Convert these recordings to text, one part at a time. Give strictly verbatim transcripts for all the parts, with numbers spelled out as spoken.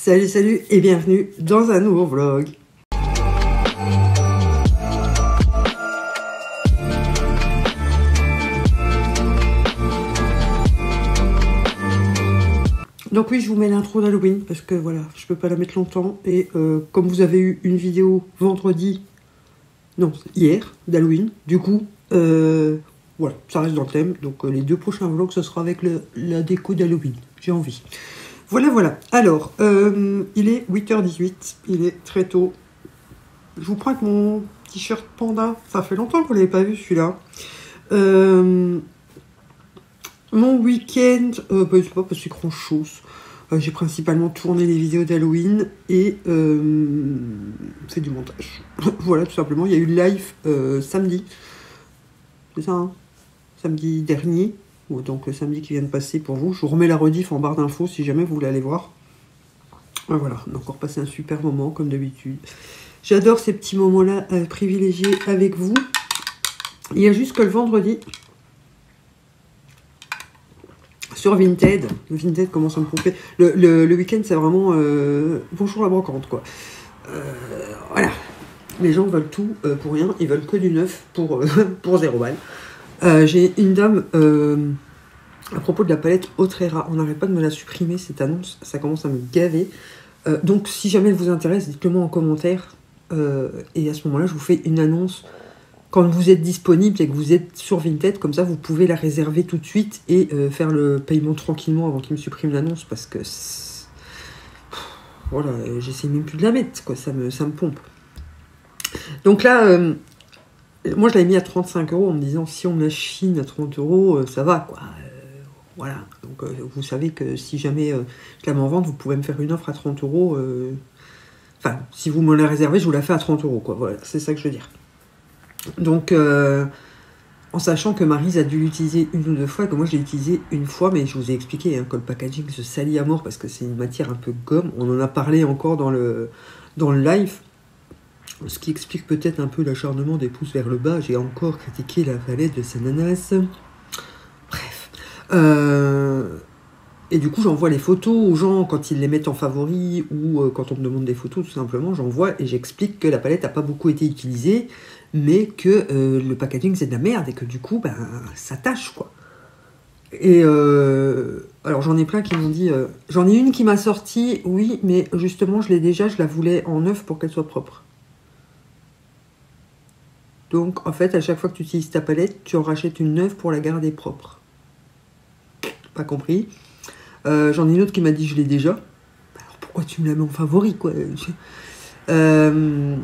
Salut, salut et bienvenue dans un nouveau vlog. Donc oui, je vous mets l'intro d'Halloween parce que voilà, je peux pas la mettre longtemps. Et euh, comme vous avez eu une vidéo vendredi, non, hier, d'Halloween, du coup, euh, voilà, ça reste dans le thème. Donc euh, les deux prochains vlogs, ce sera avec le, la déco d'Halloween. J'ai envie. Voilà, voilà. Alors, euh, il est huit heures dix-huit, il est très tôt. Je vous prends avec mon t-shirt panda. Ça fait longtemps que vous ne l'avez pas vu, celui-là. Euh, mon week-end, euh, bah, c'est pas parce que c'est grand-chose. Euh, J'ai principalement tourné les vidéos d'Halloween et euh, fait du montage. Voilà, tout simplement. Il y a eu le live euh, samedi. C'est ça, hein, samedi dernier. Donc le samedi qui vient de passer pour vous. Je vous remets la rediff en barre d'infos si jamais vous voulez aller voir. Et voilà, on a encore passé un super moment comme d'habitude. J'adore ces petits moments-là euh, privilégiés avec vous. Il y a juste que le vendredi, sur Vinted, le Vinted commence à me pomper. Le, le, le week-end, c'est vraiment euh, bonjour la brocante, quoi. Euh, voilà. Les gens veulent tout euh, pour rien. Ils veulent que du neuf pour, euh, pour zéro balle. Euh, J'ai une dame, euh, à propos de la palette Autrera, on n'arrête pas de me la supprimer, cette annonce, ça commence à me gaver. Euh, donc, si jamais elle vous intéresse, dites-le moi en commentaire. Euh, et à ce moment-là, je vous fais une annonce quand vous êtes disponible et que vous êtes sur Vinted. Comme ça, vous pouvez la réserver tout de suite et euh, faire le paiement tranquillement avant qu'il me supprime l'annonce. Parce que, voilà, j'essaie même plus de la mettre, quoi, ça me, ça me pompe. Donc là... Euh, moi, je l'avais mis à trente-cinq euros en me disant si on machine à trente euros, euh, ça va, quoi. Euh, voilà. Donc, euh, vous savez que si jamais euh, je la mets en vente, vous pouvez me faire une offre à trente euros. Euh... Enfin, si vous me la réservez, je vous la fais à trente euros, quoi. Voilà, c'est ça que je veux dire. Donc, euh, en sachant que Maryse a dû l'utiliser une ou deux fois, et que moi, je l'ai utilisé une fois, mais je vous ai expliqué hein, que le packaging se salit à mort parce que c'est une matière un peu gomme. On en a parlé encore dans le, dans le live. Ce qui explique peut-être un peu l'acharnement des pouces vers le bas. J'ai encore critiqué la palette de Sananas. Bref. Euh... Et du coup, j'envoie les photos aux gens quand ils les mettent en favori ou euh, quand on me demande des photos, tout simplement. J'envoie et j'explique que la palette n'a pas beaucoup été utilisée, mais que euh, le packaging, c'est de la merde et que du coup, ben, ça tâche, quoi. Et euh... alors, j'en ai plein qui m'ont dit... Euh... J'en ai une qui m'a sorti, oui, mais justement, je l'ai déjà, je la voulais en neuf pour qu'elle soit propre. Donc, en fait, à chaque fois que tu utilises ta palette, tu en rachètes une neuve pour la garder propre. Pas compris. Euh, J'en ai une autre qui m'a dit, je l'ai déjà. Alors, pourquoi tu me la mets en favori, quoi? euh,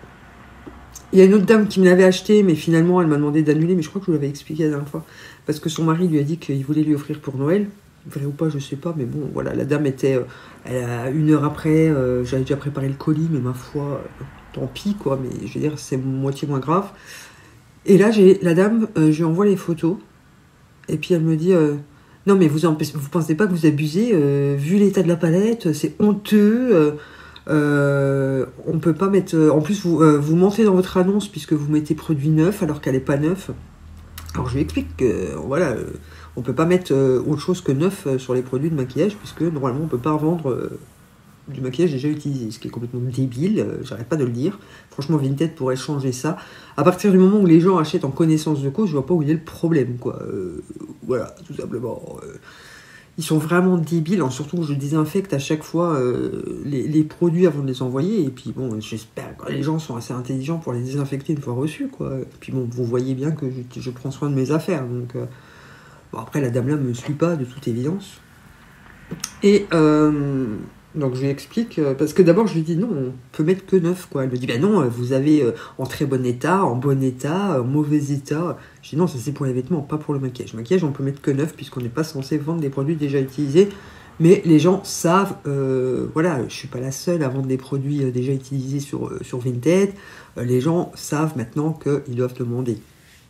Il y a une autre dame qui me l'avait acheté, mais finalement, elle m'a demandé d'annuler. Mais je crois que je vous l'avais expliqué la dernière fois. Parce que son mari lui a dit qu'il voulait lui offrir pour Noël. Vrai ou pas, je sais pas. Mais bon, voilà, la dame était... Euh, elle a, une heure après, euh, j'avais déjà préparé le colis, mais ma foi... Euh, tant pis, quoi, mais je veux dire, c'est moitié moins grave. Et là, j'ai la dame, euh, je lui envoie les photos, et puis elle me dit, euh, non, mais vous, en, vous pensez pas que vous abusez, euh, vu l'état de la palette, c'est honteux, euh, euh, on peut pas mettre... En plus, vous, euh, vous mentez dans votre annonce, puisque vous mettez produit neuf, alors qu'elle est pas neuf. Alors, je lui explique que, voilà, euh, on peut pas mettre euh, autre chose que neuf euh, sur les produits de maquillage, puisque, normalement, on peut pas revendre... Euh, du maquillage déjà utilisé, ce qui est complètement débile, euh, j'arrête pas de le dire. Franchement, Vinted pourrait changer ça. À partir du moment où les gens achètent en connaissance de cause, je vois pas où il est le problème, quoi. Euh, voilà, tout simplement. Euh, ils sont vraiment débiles, hein, surtout que je désinfecte à chaque fois euh, les, les produits avant de les envoyer. Et puis bon, j'espère que les gens sont assez intelligents pour les désinfecter une fois reçus, quoi. Et puis bon, vous voyez bien que je, je prends soin de mes affaires. Donc, euh, bon, après, la dame-là me suit pas, de toute évidence. Et... Euh, Donc je lui explique, euh, parce que d'abord je lui dis non, on peut mettre que neuf, quoi. Elle me dit, ben non, vous avez euh, en très bon état, en bon état, en mauvais état. Je dis non, ça c'est pour les vêtements, pas pour le maquillage. Le maquillage, on peut mettre que neuf, puisqu'on n'est pas censé vendre des produits déjà utilisés. Mais les gens savent, euh, voilà, je suis pas la seule à vendre des produits euh, déjà utilisés sur, euh, sur Vinted. Euh, les gens savent maintenant qu'ils doivent demander.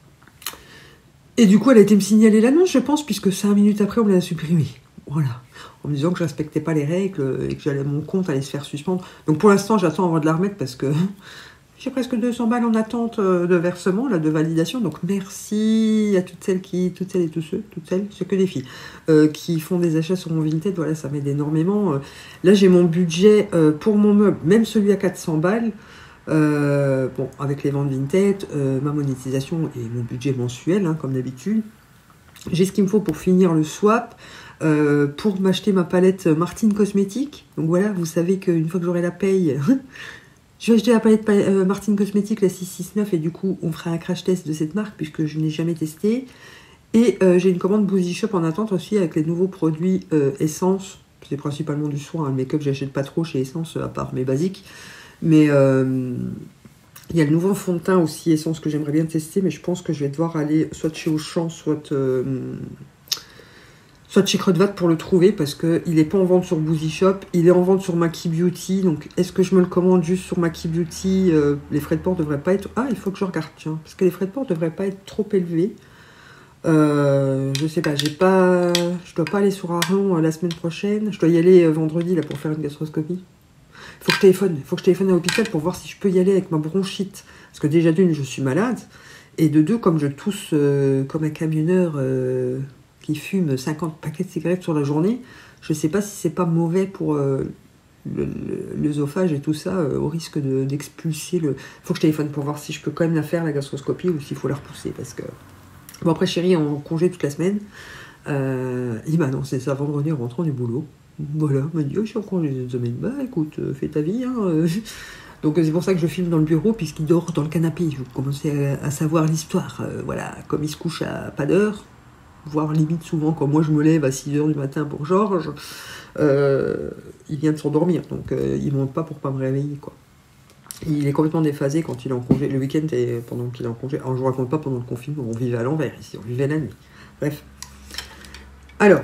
Et du coup, elle a été me signaler l'annonce, je pense, puisque cinq minutes après, on me l'a supprimée. Voilà. En me disant que je respectais pas les règles et que j'allais mon compte allait se faire suspendre. Donc pour l'instant, j'attends avant de la remettre parce que J'ai presque deux cents balles en attente de versement, là, de validation. Donc merci à toutes celles qui, toutes celles et tous ceux, toutes celles, c'est que des filles, euh, qui font des achats sur mon Vinted. Voilà, ça m'aide énormément. Là, j'ai mon budget euh, pour mon meuble, même celui à quatre cents balles. Euh, bon, avec les ventes Vinted, euh, ma monétisation et mon budget mensuel, hein, comme d'habitude. J'ai ce qu'il me faut pour finir le swap. Euh, pour m'acheter ma palette Martine Cosmétique. Donc voilà, vous savez qu'une fois que j'aurai la paye... Je vais acheter la palette euh, Martine Cosmétique, la six cent soixante-neuf, et du coup, on fera un crash test de cette marque, puisque je n'ai jamais testé. Et euh, j'ai une commande Boozy Shop en attente aussi, avec les nouveaux produits euh, Essence. C'est principalement du soin, hein. Le make-up, j'achète pas trop chez Essence, à part mes basiques. Mais euh, il y a le nouveau fond de teint aussi, Essence, que j'aimerais bien tester, mais je pense que je vais devoir aller soit chez Auchan, soit... Euh, soit chez Crudvat pour le trouver, parce qu'il n'est pas en vente sur Boozy Shop, il est en vente sur Maki Beauty. Donc est-ce que je me le commande juste sur Maki Beauty? euh, Les frais de port devraient pas être... Ah, il faut que je regarde, tiens, parce que les frais de port devraient pas être trop élevés. Euh, je sais pas, j'ai pas... Je dois pas aller sur Arlon euh, la semaine prochaine. Je dois y aller euh, vendredi, là, pour faire une gastroscopie. Il faut que je téléphone, il faut que je téléphone à l'hôpital pour voir si je peux y aller avec ma bronchite. Parce que déjà d'une, je suis malade, et de deux, comme je tousse euh, comme un camionneur... Euh, qui fume cinquante paquets de cigarettes sur la journée, je ne sais pas si c'est pas mauvais pour euh, l'œsophage et tout ça, euh, au risque d'expulser de, le... Il faut que je téléphone pour voir si je peux quand même la faire, la gastroscopie, ou s'il faut la repousser, parce que... Bon, après, chérie est en congé toute la semaine. Euh, il m'a annoncé ça vendredi en rentrant du boulot. Voilà, il m'a dit, oh, je suis en congé cette semaine. Bah, écoute, euh, fais ta vie, hein. Donc c'est pour ça que je filme dans le bureau, puisqu'il dort dans le canapé. Je vais commencer à, à savoir l'histoire. Euh, voilà, comme il se couche à pas d'heure, voire limite souvent quand moi je me lève à six heures du matin pour Georges, euh, il vient de s'endormir, donc euh, il ne monte pas pour pas me réveiller, quoi. Il est complètement déphasé quand il est en congé, le week-end et pendant qu'il est en congé. Alors je ne vous raconte pas pendant le confinement, on vivait à l'envers ici, on vivait la nuit. Bref. Alors.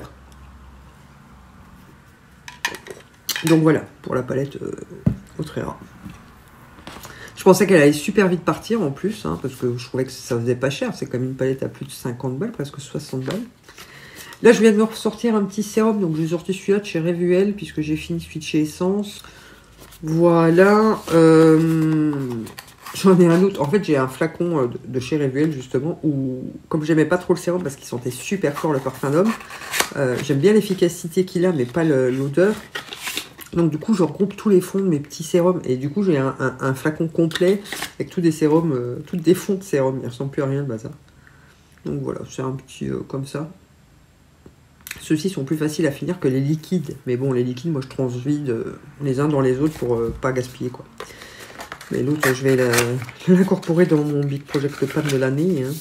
Donc voilà, pour la palette euh, Autrera. Je pensais qu'elle allait super vite partir en plus, hein, parce que je trouvais que ça faisait pas cher. C'est comme une palette à plus de cinquante balles, presque soixante balles. Là, je viens de me ressortir un petit sérum, donc j'ai sorti celui-là de chez Revuel, puisque j'ai fini celui de chez Essence. Voilà. Euh, J'en ai un autre. En fait, j'ai un flacon de, de chez Revuel, justement, où, comme j'aimais pas trop le sérum, parce qu'il sentait super fort le parfum d'homme, euh, j'aime bien l'efficacité qu'il a, mais pas l'odeur. Donc du coup, je regroupe tous les fonds de mes petits sérums. Et du coup, j'ai un, un, un flacon complet avec tous des sérums, euh, tous des fonds de sérum. Il ne ressemble plus à rien, le bazar. Donc voilà, c'est un petit euh, comme ça. Ceux-ci sont plus faciles à finir que les liquides. Mais bon, les liquides, moi, je transvide euh, les uns dans les autres pour euh, pas gaspiller, quoi. Mais l'autre, je vais l'incorporer dans mon Big Project Pan de l'année. Hein.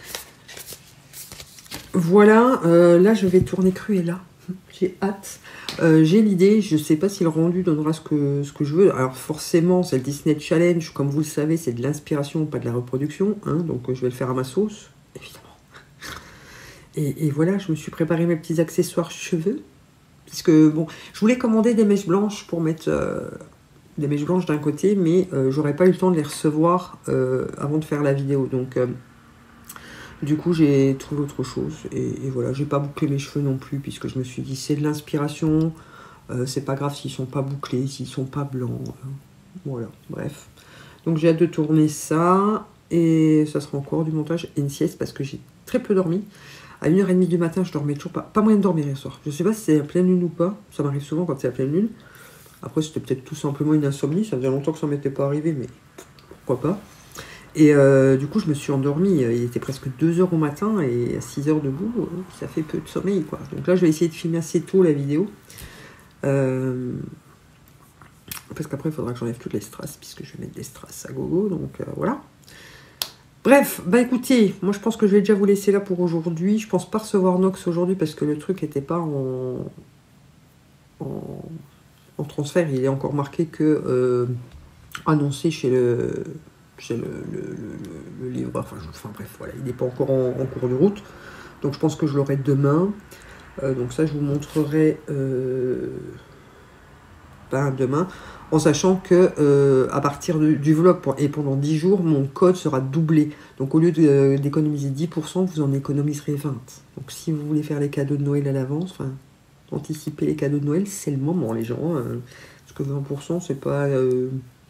Voilà, euh, là, je vais tourner Cruella. J'ai hâte. Euh, j'ai l'idée, je ne sais pas si le rendu donnera ce que, ce que je veux. Alors forcément, c'est le Disney Challenge, comme vous le savez, c'est de l'inspiration, pas de la reproduction. Hein, donc euh, je vais le faire à ma sauce, évidemment. Et, et voilà, je me suis préparé mes petits accessoires cheveux. Puisque, bon, je voulais commander des mèches blanches pour mettre euh, des mèches blanches d'un côté, mais euh, j'aurais pas eu le temps de les recevoir euh, avant de faire la vidéo. Donc... Euh, Du coup, j'ai trouvé autre chose. Et, et voilà, j'ai pas bouclé mes cheveux non plus, puisque je me suis dit, c'est de l'inspiration. Euh, c'est pas grave s'ils sont pas bouclés, s'ils sont pas blancs. Euh, voilà, bref. Donc, j'ai hâte de tourner ça. Et ça sera encore du montage et une sieste, parce que j'ai très peu dormi. À une heure trente du matin, je dormais toujours pas. Pas moyen de dormir hier soir. Je sais pas si c'est à pleine lune ou pas. Ça m'arrive souvent quand c'est à pleine lune. Après, c'était peut-être tout simplement une insomnie. Ça faisait longtemps que ça m'était pas arrivé, mais pourquoi pas. Et euh, du coup, je me suis endormie. Il était presque deux heures au matin et à six heures debout, ça fait peu de sommeil, quoi. Donc là, je vais essayer de filmer assez tôt la vidéo. Euh, parce qu'après, il faudra que j'enlève toutes les strass, puisque je vais mettre des strass à gogo. Donc euh, voilà. Bref, bah écoutez, moi je pense que je vais déjà vous laisser là pour aujourd'hui. Je pense pas recevoir Nox aujourd'hui parce que le truc n'était pas en, en, en transfert. Il est encore marqué que euh, annoncé chez le... J'ai le, le, le, le livre, enfin, je, enfin bref, voilà, il n'est pas encore en, en cours de route, donc je pense que je l'aurai demain. Euh, donc ça, je vous montrerai euh, ben, demain, en sachant que euh, à partir de, du vlog pour, et pendant dix jours, mon code sera doublé. Donc au lieu d'économiser dix pour cent, vous en économiserez vingt. Donc si vous voulez faire les cadeaux de Noël à l'avance, enfin, anticiper les cadeaux de Noël, c'est le moment, les gens. Hein, parce que vingt pour cent, c'est pas... Euh,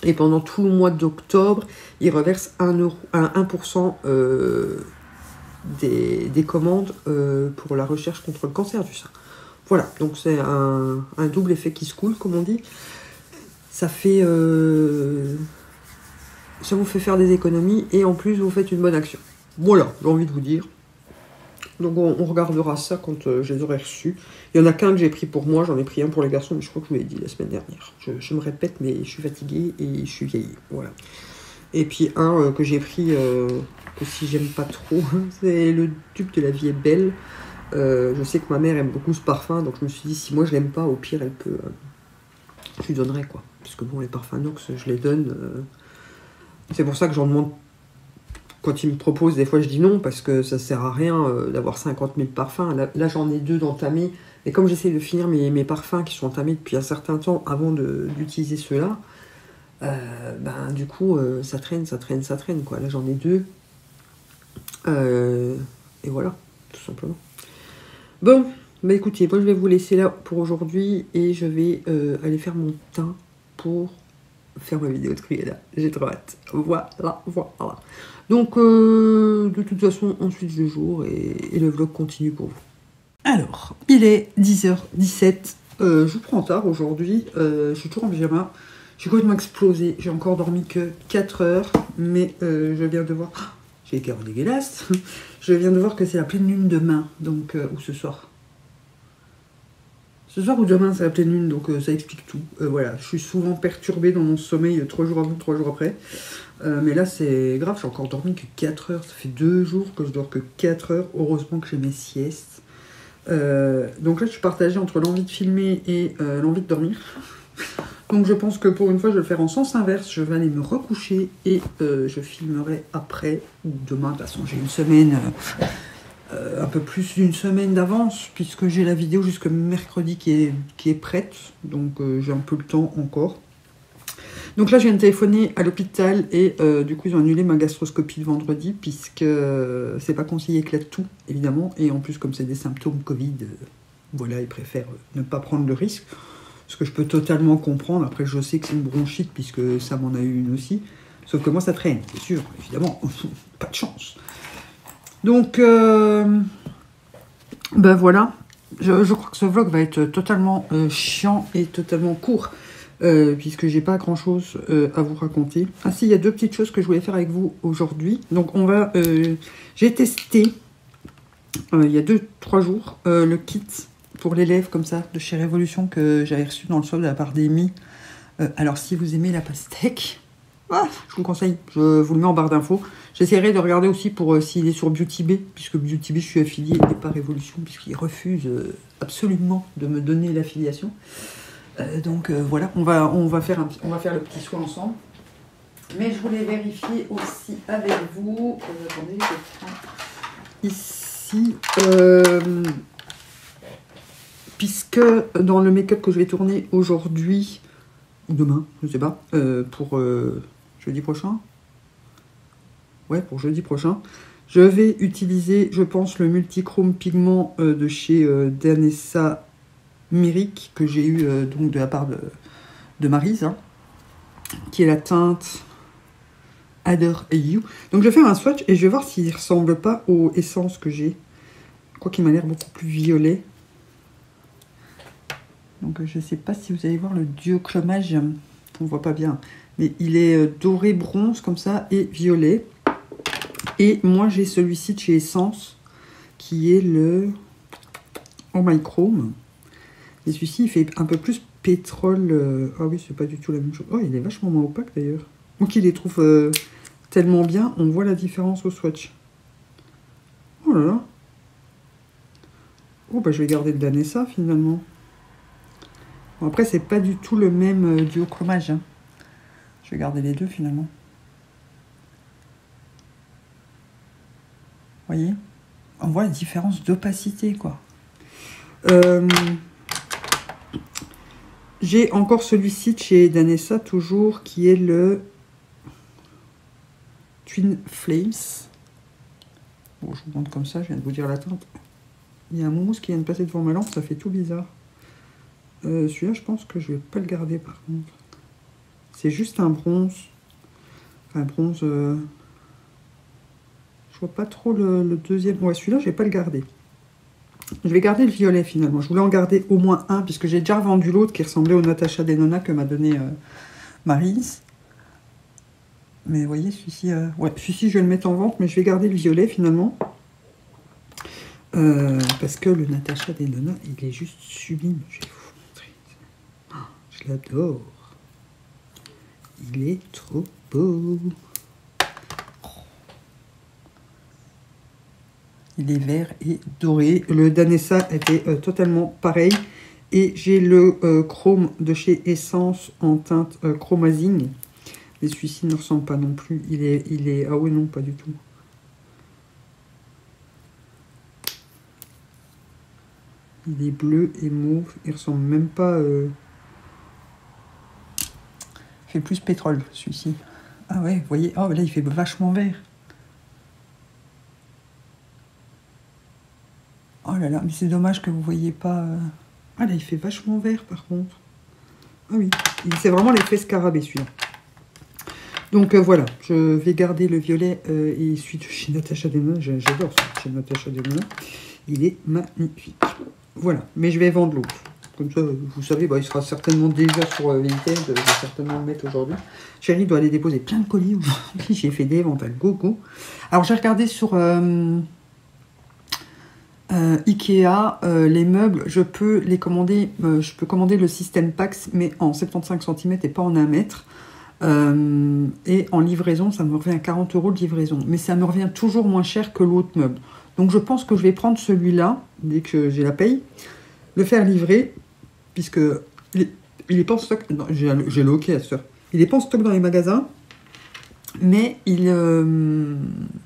Et pendant tout le mois d'octobre, ils reversent un euro, un pour cent euh, des, des commandes euh, pour la recherche contre le cancer du sein. Voilà, donc c'est un, un double effet qui se coule, comme on dit. Ça fait... Euh, ça vous fait faire des économies et en plus vous faites une bonne action. Voilà, j'ai envie de vous dire. Donc on, on regardera ça quand euh, je les aurai reçus. Il y en a qu'un que j'ai pris pour moi, j'en ai pris un pour les garçons, mais je crois que je vous l'ai dit la semaine dernière. Je, je me répète, mais je suis fatiguée et je suis vieillie. Voilà. Et puis un euh, que j'ai pris, euh, que si j'aime pas trop, c'est le dupe de La Vie est belle. Euh, je sais que ma mère aime beaucoup ce parfum, donc je me suis dit, si moi je l'aime pas, au pire elle peut... Euh, je lui donnerai quoi. Parce que bon, les parfums Nox, je les donne... Euh, c'est pour ça que j'en demande... Quand ils me proposent, des fois je dis non, parce que ça sert à rien euh, d'avoir cinquante mille parfums. Là, là j'en ai deux d'entamés. Et comme j'essaie de finir mes, mes parfums qui sont entamés depuis un certain temps avant d'utiliser ceux-là, euh, ben du coup euh, ça traîne, ça traîne, ça traîne quoi. Là j'en ai deux. Euh, et voilà, tout simplement. Bon, bah écoutez, moi je vais vous laisser là pour aujourd'hui et je vais euh, aller faire mon teint pour faire ma vidéo de Cruella. J'ai trop hâte. Voilà, voilà. Donc, euh, de toute façon, ensuite le jour et, et le vlog continue pour vous. Alors, il est dix heures dix-sept. Euh, je vous prends tard aujourd'hui. Euh, je suis toujours en pyjama. J'ai complètement explosé. J'ai encore dormi que quatre heures. Mais euh, je viens de voir... Oh, j'ai les cœurs dégueulasses. Je viens de voir que c'est la pleine lune demain. Donc, euh, ou ce soir. Ce soir ou demain, c'est la pleine lune, donc euh, ça explique tout. Euh, voilà, je suis souvent perturbée dans mon sommeil trois jours avant, trois jours après. Euh, mais là, c'est grave, j'ai encore dormi que quatre heures. Ça fait deux jours que je dors que quatre heures. Heureusement que j'ai mes siestes. Euh, donc là, je suis partagée entre l'envie de filmer et euh, l'envie de dormir. Donc je pense que pour une fois, je vais le faire en sens inverse. Je vais aller me recoucher et euh, je filmerai après ou demain. De toute façon, j'ai une semaine... Euh, Euh, un peu plus d'une semaine d'avance, puisque j'ai la vidéo jusque mercredi qui est, qui est prête, donc euh, j'ai un peu le temps encore. Donc là, je viens de téléphoner à l'hôpital, et euh, du coup, ils ont annulé ma gastroscopie de vendredi, puisque euh, c'est pas conseillé avec la toux, évidemment, et en plus, comme c'est des symptômes Covid, euh, voilà, ils préfèrent euh, ne pas prendre le risque, ce que je peux totalement comprendre. Après, je sais que c'est une bronchite, puisque ça m'en a eu une aussi, sauf que moi, ça traîne, c'est sûr, évidemment, pas de chance. Donc, euh, ben voilà, je, je crois que ce vlog va être totalement euh, chiant et totalement court, euh, puisque j'ai pas grand chose euh, à vous raconter. Ah si, il y a deux petites choses que je voulais faire avec vous aujourd'hui. Donc on va, euh, j'ai testé, euh, il y a deux, trois jours, euh, le kit pour les lèvres comme ça, de chez Révolution, que j'avais reçu dans le solde de la part d'Amy. Euh, alors si vous aimez la pastèque, ah, je vous le conseille, je vous le mets en barre d'infos. J'essaierai de regarder aussi pour euh, s'il est sur Beauty Bay, puisque Beauty Bay, je suis affiliée et pas Révolution, puisqu'ils refusent euh, absolument de me donner l'affiliation. Euh, donc euh, voilà, on va, on, va faire un, on va faire le petit soin ensemble. Mais je voulais vérifier aussi avec vous. Euh, attendez, je prends ici. Euh, puisque dans le make-up que je vais tourner aujourd'hui, ou demain, je ne sais pas, euh, pour euh, jeudi prochain. Ouais, pour jeudi prochain. Je vais utiliser, je pense, le multichrome pigment euh, de chez euh, Danessa Miric, que j'ai eu euh, donc de la part de, de Maryse, hein, qui est la teinte Adore You. Donc je vais faire un swatch et je vais voir s'il ne ressemble pas aux essences que j'ai. Je crois qu'il m'a l'air beaucoup plus violet. Donc je ne sais pas si vous allez voir le duochromage, on ne voit pas bien. Mais il est euh, doré bronze comme ça et violet. Et moi, j'ai celui-ci de chez Essence, qui est le Oh My Chrome. Et celui-ci, il fait un peu plus pétrole. Euh... Ah oui, c'est pas du tout la même chose. Oh, il est vachement moins opaque, d'ailleurs. Moi qui les trouve euh, tellement bien, on voit la différence au swatch. Oh là là. Oh, bah je vais garder le Danessa, finalement. Bon, après, c'est pas du tout le même euh, duochromage. Hein. Je vais garder les deux, finalement. Vous voyez, on voit la différence d'opacité, quoi. Euh, J'ai encore celui-ci de chez Danessa, toujours, qui est le Twin Flames. Bon, je vous montre comme ça, je viens de vous dire la teinte. Il y a un mousse qui vient de passer devant ma lampe, ça fait tout bizarre. Euh, Celui-là, je pense que je vais pas le garder, par contre. C'est juste un bronze. Un bronze... Euh... Je vois pas trop le, le deuxième. Ouais, celui-là, je vais pas le garder. Je vais garder le violet, finalement. Je voulais en garder au moins un, puisque j'ai déjà revendu l'autre qui ressemblait au Natasha Denona que m'a donné euh, Maryse. Mais vous voyez, celui-ci... Euh... Ouais, celui-ci, je vais le mettre en vente, mais je vais garder le violet, finalement. Euh, parce que le Natasha Denona, il est juste sublime. Je vais vous montrer. Oh, je l'adore. Il est trop beau. Il est vert et doré. Le Danessa était euh, totalement pareil. Et j'ai le euh, chrome de chez Essence en teinte euh, chromazine. Mais celui-ci ne ressemble pas non plus. Il est, il est... Ah oui, non, pas du tout. Il est bleu et mauve. Il ressemble même pas... Euh... Il fait plus pétrole, celui-ci. Ah ouais, vous voyez... Oh, là, il fait vachement vert. Oh là là, mais c'est dommage que vous ne voyez pas... Euh... Ah là, il fait vachement vert, par contre. Ah oui, c'est vraiment l'effet scarabée, celui-là. Donc euh, voilà, je vais garder le violet euh, et celui de chez Natasha Denona. J'adore celui de chez Natasha Denona. Il est magnifique. Voilà, mais je vais vendre l'autre. Comme ça, vous savez, bah, il sera certainement déjà sur euh, Vinted. Je vais certainement le mettre aujourd'hui. Chérie doit aller déposer plein de colis aujourd'hui. J'ai fait des ventes à gogo. Alors, j'ai regardé sur euh, euh, Ikea euh, les meubles. Je peux les commander. Euh, je peux commander le système Pax, mais en soixante-quinze centimètres et pas en un mètre. Euh, et en livraison, ça me revient à quarante euros de livraison. Mais ça me revient toujours moins cher que l'autre meuble. Donc je pense que je vais prendre celui-là, dès que j'ai la paye, le faire livrer, puisque il est pas en stock. J'ai le OK à ce heure. Il n'est pas en stock dans les magasins, mais il, euh,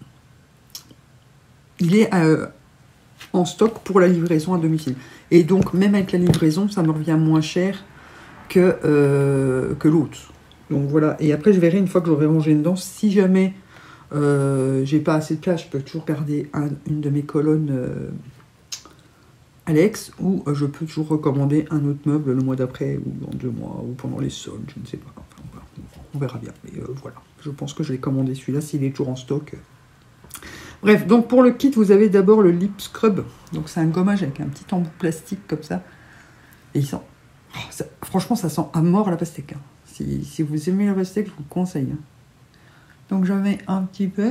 il est euh, en stock pour la livraison à domicile. Et donc, même avec la livraison, ça me revient moins cher que, euh, que l'autre. Donc voilà, et après je verrai une fois que j'aurai rangé dedans, si jamais euh, j'ai pas assez de place, je peux toujours garder un, une de mes colonnes euh, Alex, ou euh, je peux toujours recommander un autre meuble le mois d'après, ou dans deux mois, ou pendant les soldes, je ne sais pas. Enfin, voilà, on verra bien, mais euh, voilà, je pense que je vais commander celui-là s'il est toujours en stock. Bref, donc pour le kit, vous avez d'abord le lip scrub, donc c'est un gommage avec un petit embout plastique comme ça, et il sent, oh, ça, franchement ça sent à mort la pastèque, hein. Si, si vous aimez la pastèque, je vous le conseille. Donc j'en mets un petit peu.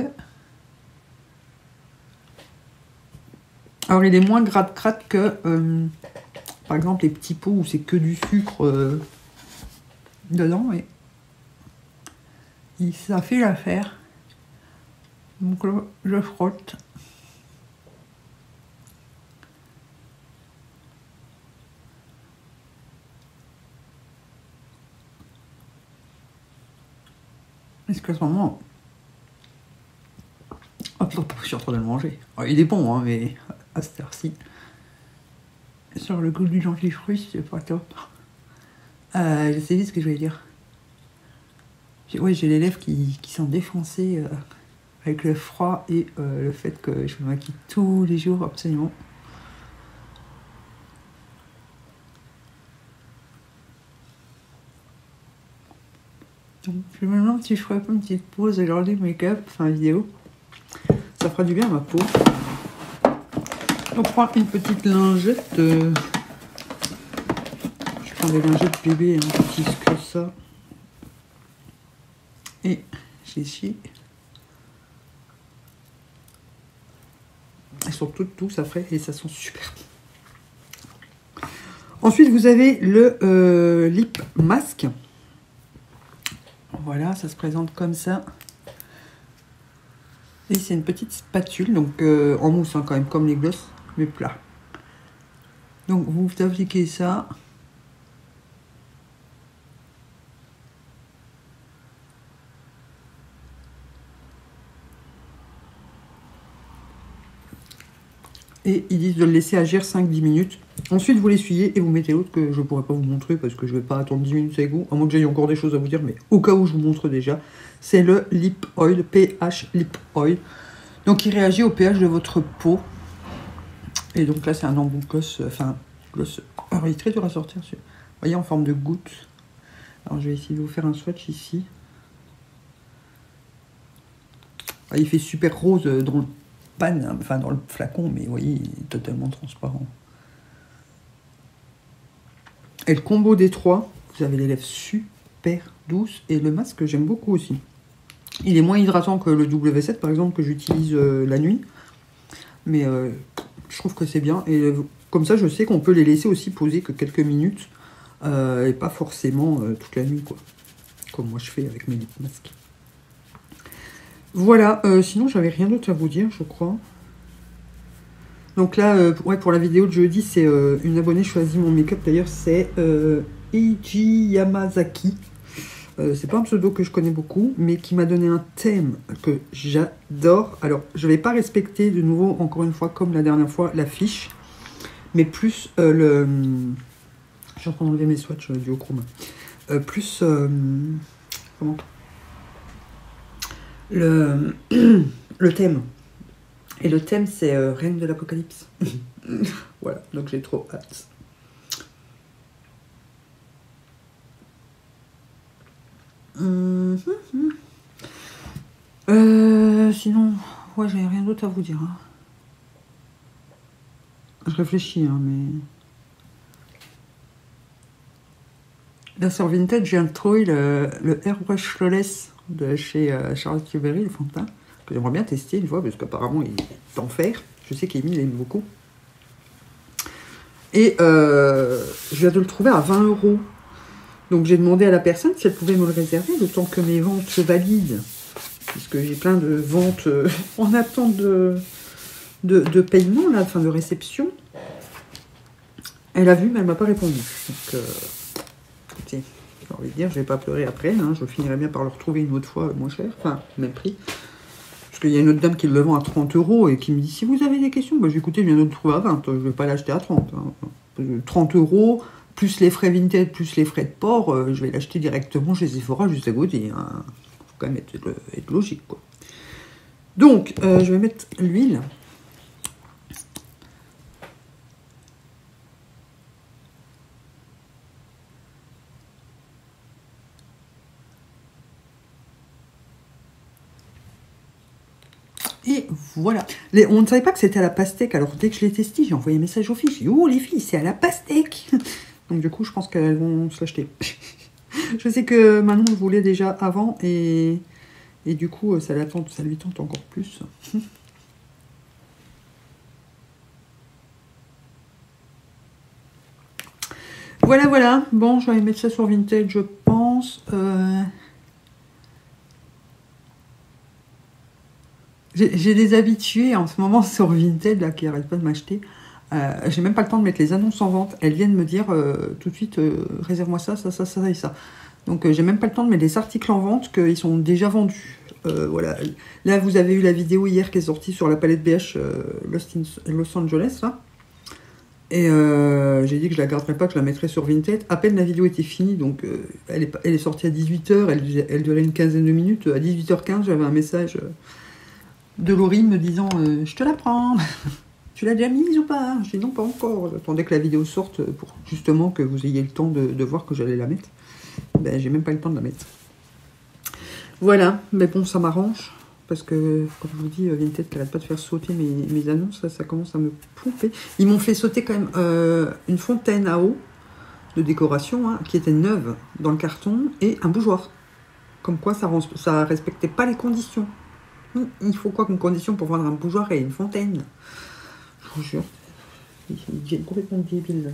Alors il est moins gratte-crate que, euh, par exemple, les petits pots où c'est que du sucre euh, dedans. Et, et ça fait l'affaire. Donc là, je frotte. Est-ce que à ce moment... Hop, je suis en train de le manger. Oh, il est bon, hein, mais à cette heure-ci. Sur le goût du dentifrice, c'est pas top. Euh, je sais vite ce que je vais dire. Ouais, j'ai les lèvres qui, qui sont défoncées euh, avec le froid et euh, le fait que je me maquille tous les jours, absolument. Donc maintenant, si je ferais pas une petite pause aujourd'hui make-up, enfin vidéo, ça fera du bien à ma peau. On prend une petite lingette. Euh... Je prends des lingettes bébé, un petit que ça. Et j'essuie. Elles sont toutes douces après et ça sent super bon. Ensuite, vous avez le euh, lip mask. Voilà, ça se présente comme ça. Et c'est une petite spatule, donc euh, en mousse hein, quand même, comme les glosses, mais plat. Donc vous appliquez ça. Et ils disent de le laisser agir cinq à dix minutes. Ensuite, vous l'essuyez et vous mettez l'autre que je ne pourrais pas vous montrer parce que je ne vais pas attendre dix minutes avec vous, à moins que j'aie encore des choses à vous dire, mais au cas où je vous montre déjà, c'est le Lip Oil, pH Lip Oil. Donc, il réagit au pH de votre peau. Et donc là, c'est un embout gloss, enfin, gloss. Alors, il est très dur à sortir, celui-là. Vous voyez, en forme de goutte. Alors je vais essayer de vous faire un swatch ici. Ah, il fait super rose dans le pan, enfin dans le flacon, mais vous voyez, il est totalement transparent. Et le combo des trois, vous avez les lèvres super douces. Et le masque, j'aime beaucoup aussi. Il est moins hydratant que le W sept, par exemple, que j'utilise euh, la nuit. Mais euh, je trouve que c'est bien. Et euh, comme ça, je sais qu'on peut les laisser aussi poser que quelques minutes. Euh, et pas forcément euh, toute la nuit, quoi. Comme moi, je fais avec mes lip masques. Voilà. Euh, sinon, j'avais rien d'autre à vous dire, je crois. Donc là, euh, ouais, pour la vidéo de jeudi, c'est euh, une abonnée choisit mon make-up. D'ailleurs, c'est euh, Eiji Yamazaki. Euh, c'est pas un pseudo que je connais beaucoup, mais qui m'a donné un thème que j'adore. Alors, je vais pas respecter de nouveau, encore une fois, comme la dernière fois, l'affiche, mais plus euh, le... Je suis en train d'enlever mes swatchs euh, du Duochrome. Euh, plus... Euh, comment le, le thème. Et le thème, c'est euh, Reine de l'Apocalypse. Voilà, donc j'ai trop hâte. Mmh, mmh. Euh, sinon, ouais, j'ai rien d'autre à vous dire. Hein. Je réfléchis, hein, mais... Là, sur Vinted, je viens de trouver le, le Airbrush Flawless de chez euh, Charlotte Tilbury, le fond de teint, que j'aimerais bien tester une fois, parce qu'apparemment, il est en fer. Je sais qu'Emile aime beaucoup. Et euh, je viens de le trouver à vingt euros. Donc, j'ai demandé à la personne si elle pouvait me le réserver, le temps que mes ventes se valident. Puisque j'ai plein de ventes euh, en attente de, de, de paiement, là, enfin de réception. Elle a vu, mais elle ne m'a pas répondu. Donc, euh, écoutez, j'ai envie de dire, je ne vais pas pleurer après. Hein, je finirai bien par le retrouver une autre fois moins cher, enfin, même prix. Parce qu'il y a une autre dame qui le vend à trente euros et qui me dit, si vous avez des questions, bah, écoutez, je viens de le trouver à vingt. Je ne vais pas l'acheter à trente. Hein. trente euros, plus les frais Vinted, plus les frais de port, euh, je vais l'acheter directement chez Sephora, juste à côté. Hein. Faut quand même être, être logique, quoi. Donc, euh, je vais mettre l'huile. Et voilà. Les, on ne savait pas que c'était à la pastèque. Alors, dès que je l'ai testé, j'ai envoyé un message aux filles. J'ai dit, oh, les filles, c'est à la pastèque. Donc, du coup, je pense qu'elles vont se l'acheter. Je sais que Manon le voulait déjà avant. Et, et du coup, ça, l'attend, ça lui tente encore plus. Voilà, voilà. Bon, je vais mettre ça sur Vinted, je pense. Euh... J'ai des habitués en ce moment sur Vinted là, qui n'arrêtent pas de m'acheter. Euh, j'ai même pas le temps de mettre les annonces en vente. Elles viennent me dire euh, tout de suite, euh, réserve-moi ça, ça, ça, ça et ça. Donc euh, j'ai même pas le temps de mettre les articles en vente qu'ils sont déjà vendus. Euh, voilà. Là, vous avez eu la vidéo hier qui est sortie sur la palette B H euh, Lost in Los Angeles. Là. Et euh, j'ai dit que je la garderais pas, que je la mettrais sur Vinted. À peine la vidéo était finie, donc euh, elle, est, elle est sortie à dix-huit heures, elle, elle durait une quinzaine de minutes. À dix-huit heures quinze, j'avais un message euh, de Laurie me disant euh, je te la prends. Tu l'as déjà mise ou pas? Je dis non, pas encore. J'attendais que la vidéo sorte pour justement que vous ayez le temps de, de voir que j'allais la mettre. Ben, j'ai même pas eu le temps de la mettre. Voilà, mais bon, ça m'arrange. Parce que, comme je vous dis, Vinted n'arrête pas de faire sauter mes, mes annonces. Là, ça commence à me pomper. Ils m'ont fait sauter quand même euh, une fontaine à eau de décoration hein, qui était neuve dans le carton et un bougeoir. Comme quoi, ça ne respectait pas les conditions. Il faut quoi comme condition pour vendre un bougeoir et une fontaine? Je vous jure. Ils deviennent complètement débiles.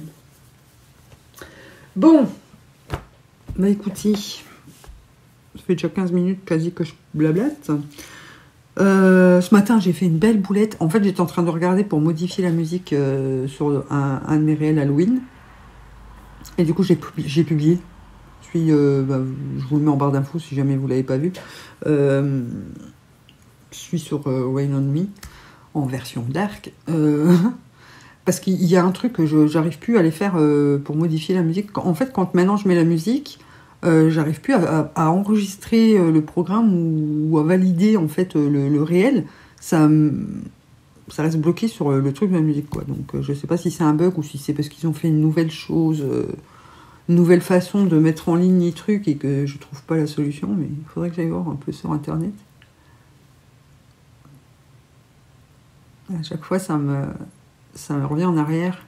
Bon. Bah écoutez. Ça fait déjà quinze minutes quasi que je blablate. Euh, ce matin, j'ai fait une belle boulette. En fait, j'étais en train de regarder pour modifier la musique euh, sur un, un de mes réels Halloween. Et du coup, j'ai publié. publié. Je, suis, euh, bah, je vous le mets en barre d'infos si jamais vous ne l'avez pas vu. Euh, je suis sur euh, Rain on Me en version dark. Euh, parce qu'il y a un truc que je n'arrive plus à aller faire euh, pour modifier la musique. En fait, quand maintenant je mets la musique... Euh, j'arrive plus à, à, à enregistrer euh, le programme ou, ou à valider en fait euh, le, le réel. Ça, ça reste bloqué sur le, le truc de la musique quoi. Donc euh, je sais pas si c'est un bug ou si c'est parce qu'ils ont fait une nouvelle chose. Euh, une nouvelle façon de mettre en ligne les trucs et que je trouve pas la solution, mais il faudrait que j'aille voir un peu sur internet. À chaque fois, ça me, ça me revient en arrière.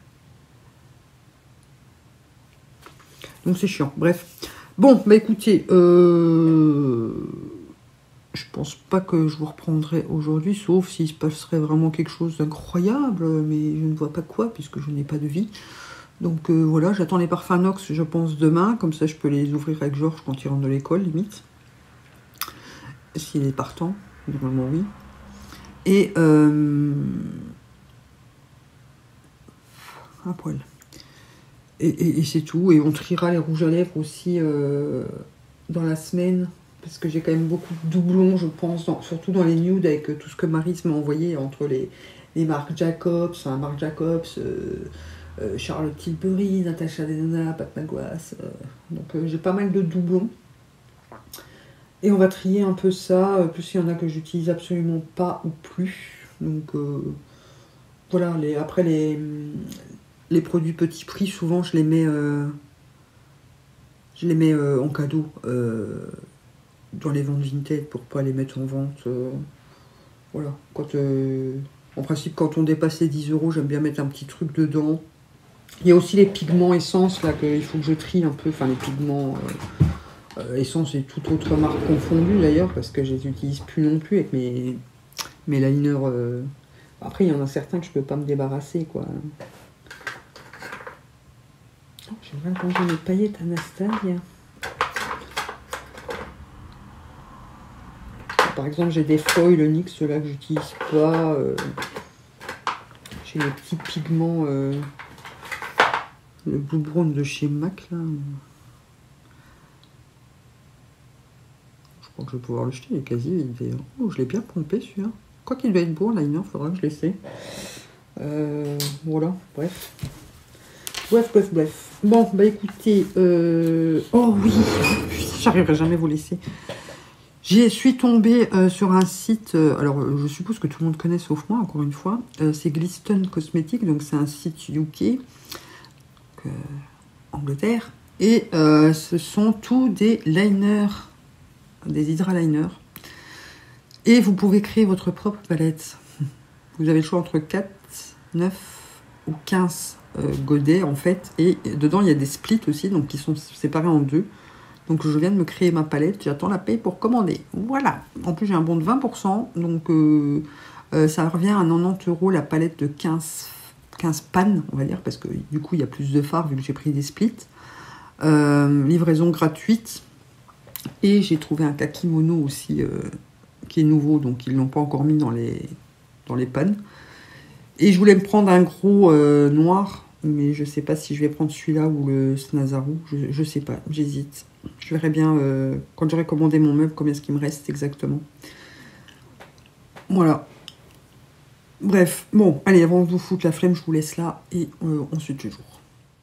Donc c'est chiant. Bref. Bon, bah écoutez, euh, je pense pas que je vous reprendrai aujourd'hui, sauf s'il se passerait vraiment quelque chose d'incroyable, mais je ne vois pas quoi, puisque je n'ai pas de vie. Donc euh, voilà, j'attends les parfums Nox, je pense, demain, comme ça je peux les ouvrir avec Georges quand il rentre de l'école, limite. S'il est partant, normalement oui. Et euh, un poil. Et, et, et c'est tout. Et on triera les rouges à lèvres aussi euh, dans la semaine. Parce que j'ai quand même beaucoup de doublons, je pense. Dans, surtout dans les nudes avec tout ce que Maryse m'a envoyé entre les, les marques Jacobs, enfin Marc Jacobs, euh, euh, Charlotte Tilbury, Natasha Denona, Pat McGrath. Euh, donc euh, j'ai pas mal de doublons. Et on va trier un peu ça. Euh, plus il y en a que j'utilise absolument pas ou plus. Donc euh, voilà. Les, après les... Les produits petit prix, souvent, je les mets, euh, je les mets euh, en cadeau euh, dans les ventes Vinted pour pas les mettre en vente. Euh, voilà. Quand, euh, en principe, quand on dépasse les dix euros, j'aime bien mettre un petit truc dedans. Il y a aussi les pigments essence, là, qu'il faut que je trie un peu. Enfin, les pigments euh, euh, essence et toute autre marque confondue, d'ailleurs, parce que je les utilise plus non plus avec mes, mes liners. Euh... Après, il y en a certains que je peux pas me débarrasser, quoi. J'aimerais ranger mes paillettes Anastasia. Par exemple, j'ai des foils N Y X là que j'utilise pas. Euh, j'ai les petits pigments, euh, le Blue Brown de chez MAC là. Je crois que je vais pouvoir le jeter, il est quasi vide. Oh, je l'ai bien pompé celui-là. Quoi qu'il doit être beau, liner, faudra que je l'essaie. Euh, voilà, bref. Bref, bref, bref. Bon, bah écoutez, euh... oh oui, j'arriverai jamais à vous laisser. Je suis tombée euh, sur un site, euh, alors je suppose que tout le monde connaît sauf moi, encore une fois. Euh, c'est Gliston Cosmetics, donc c'est un site U K, euh, Angleterre. Et euh, ce sont tous des liners, des Hydra-liners. Et vous pouvez créer votre propre palette. Vous avez le choix entre quatre, neuf ou quinze euh, godets en fait. Et dedans il y a des splits aussi, donc qui sont séparés en deux. Donc je viens de me créer ma palette, j'attends la paye pour commander. Voilà. En plus j'ai un bon de vingt pour cent, donc euh, euh, ça revient à quatre-vingt-dix euros la palette de quinze, quinze pannes, on va dire, parce que du coup il y a plus de fards vu que j'ai pris des splits. Euh, livraison gratuite. Et j'ai trouvé un kakimono aussi euh, qui est nouveau, donc ils ne l'ont pas encore mis dans les, dans les pannes. Et je voulais me prendre un gros euh, noir, mais je ne sais pas si je vais prendre celui-là ou le Snazaru, je ne sais pas, j'hésite. Je verrai bien euh, quand j'aurai commandé mon meuble combien est-ce qu'il me reste exactement. Voilà. Bref, bon, allez, avant de vous foutre la flemme, je vous laisse là et euh, on se dit toujours.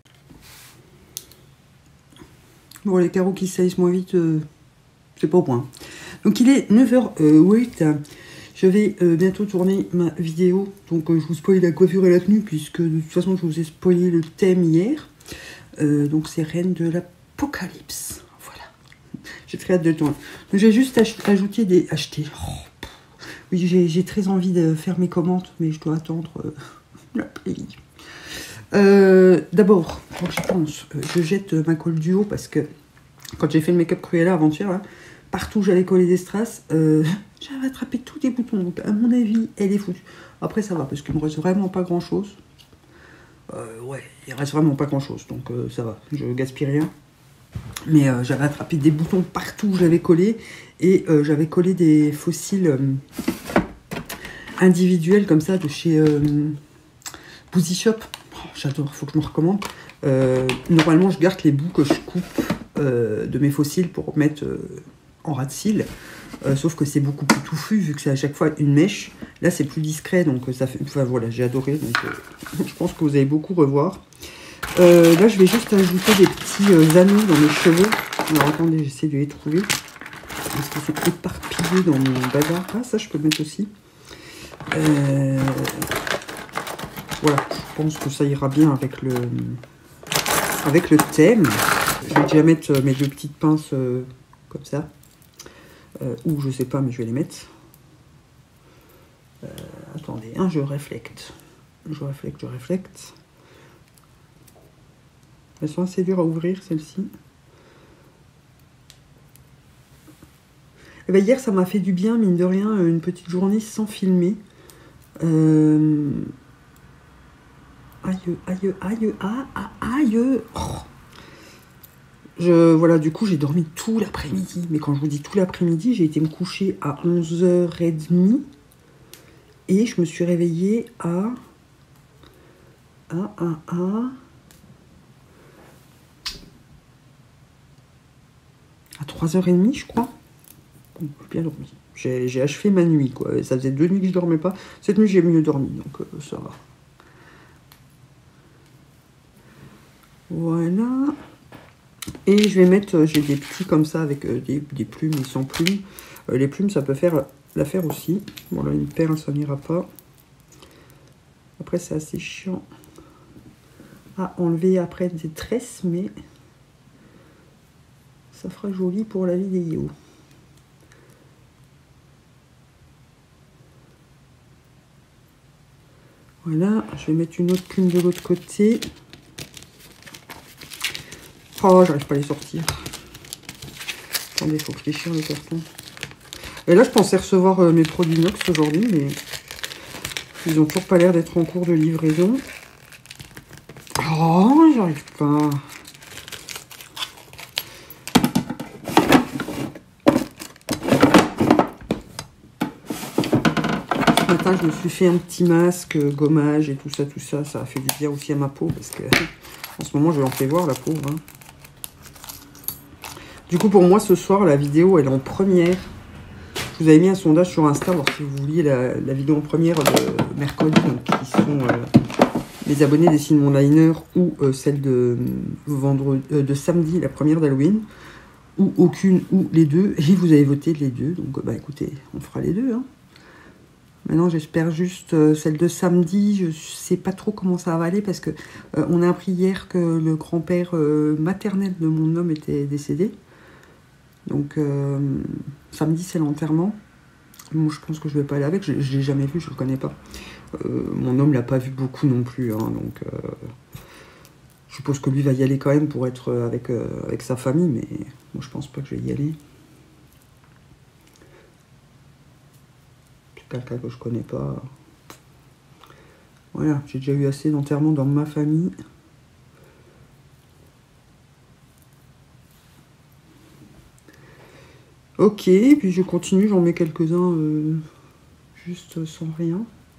Bon, les carreaux qui salissent moins vite, euh, c'est pas au point. Donc il est neuf heures huit. Je vais euh, bientôt tourner ma vidéo. Donc euh, je vous spoil la coiffure et la tenue, puisque de toute façon je vous ai spoilé le thème hier. Euh, donc c'est Reine de l'Apocalypse. Voilà. J'ai très hâte de tourner. Donc j'ai juste ajouté des... Acheter. Oh, oui, j'ai très envie de faire mes commandes, mais je dois attendre euh, la paye. Euh, D'abord, quand j'y pense, euh, je jette ma colle duo parce que quand j'ai fait le make-up Cruella avant-hier, là, partout où j'avais collé des strass, euh, j'avais attrapé tous les boutons. Donc, à mon avis, elle est foutue. Après, ça va parce qu'il me reste vraiment pas grand-chose. Euh, ouais, il reste vraiment pas grand-chose. Donc, euh, ça va. Je gaspille rien. Mais euh, j'avais attrapé des boutons partout où j'avais collé. Et euh, j'avais collé des fossiles euh, individuels comme ça de chez euh, Boozy Shop. Oh, j'adore, faut que je me recommande. Euh, normalement, je garde les bouts que je coupe euh, de mes fossiles pour mettre euh, en ras de cils. Euh, sauf que c'est beaucoup plus touffu vu que c'est à chaque fois une mèche. Là, c'est plus discret, donc ça fait. Enfin voilà, j'ai adoré. Donc, euh, je pense que vous allez beaucoup revoir. Euh, là, je vais juste ajouter des petits euh, anneaux dans mes cheveux. Alors attendez, j'essaie de les trouver. Parce qu'ils sont éparpillés dans mon bazar. Ah, ça, je peux le mettre aussi. Euh... Voilà, je pense que ça ira bien avec le, avec le thème. Je vais déjà mettre mes deux petites pinces euh, comme ça. Euh, ou je sais pas, mais je vais les mettre. Euh, attendez, hein, je réflecte. Je réflecte, je réflecte. Elles sont assez dures à ouvrir, celles-ci. Eh ben, hier, ça m'a fait du bien, mine de rien, une petite journée sans filmer. Euh... Aïe, aïe, aïe, aïe, aïe. Oh. Je, voilà, du coup, j'ai dormi tout l'après-midi. Mais quand je vous dis tout l'après-midi, j'ai été me coucher à onze heures trente. Et je me suis réveillée à... à, à, à... à trois heures trente, je crois. Bon, j'ai bien dormi. J'ai achevé ma nuit, quoi. Et ça faisait deux nuits que je dormais pas. Cette nuit, j'ai mieux dormi, donc euh, ça va. Voilà. Et je vais mettre, j'ai des petits comme ça avec euh, des, des plumes et sans plumes. Euh, les plumes, ça peut faire l'affaire aussi. Bon, là, une perle, ça n'ira pas. Après, c'est assez chiant à enlever après des tresses, mais ça fera joli pour la vidéo. Voilà, je vais mettre une autre plume de l'autre côté. Oh, j'arrive pas à les sortir. Attendez, il faut que je déchire le carton. Et là, je pensais recevoir euh, mes produits inox aujourd'hui, mais ils ont toujours pas l'air d'être en cours de livraison. Oh, j'arrive pas. Ce matin, je me suis fait un petit masque, euh, gommage et tout ça, tout ça. Ça a fait du bien aussi à ma peau, parce que en ce moment, je l'en fais voir, la pauvre. Hein. Du coup, pour moi, ce soir, la vidéo, elle est en première. Je vous avais mis un sondage sur Insta, alors si vous vouliez la, la vidéo en première de mercredi, donc qui sont euh, les abonnés des Signes Mon Liner, ou euh, celle de, vendredi, euh, de samedi, la première d'Halloween, ou aucune, ou les deux, et vous avez voté les deux, donc bah écoutez, on fera les deux. Hein. Maintenant, j'espère juste euh, celle de samedi, je sais pas trop comment ça va aller, parce que euh, on a appris hier que le grand-père euh, maternel de mon homme était décédé. Donc, euh, samedi, c'est l'enterrement. Moi, je pense que je vais pas aller avec. Je ne l'ai jamais vu, je le connais pas. Euh, mon homme l'a pas vu beaucoup non plus. Hein, donc, euh, je suppose que lui va y aller quand même pour être avec, euh, avec sa famille. Mais moi, je pense pas que je vais y aller. C'est quelqu'un que je connais pas. Voilà, j'ai déjà eu assez d'enterrements dans ma famille. Ok, puis je continue, j'en mets quelques-uns euh, juste sans rien.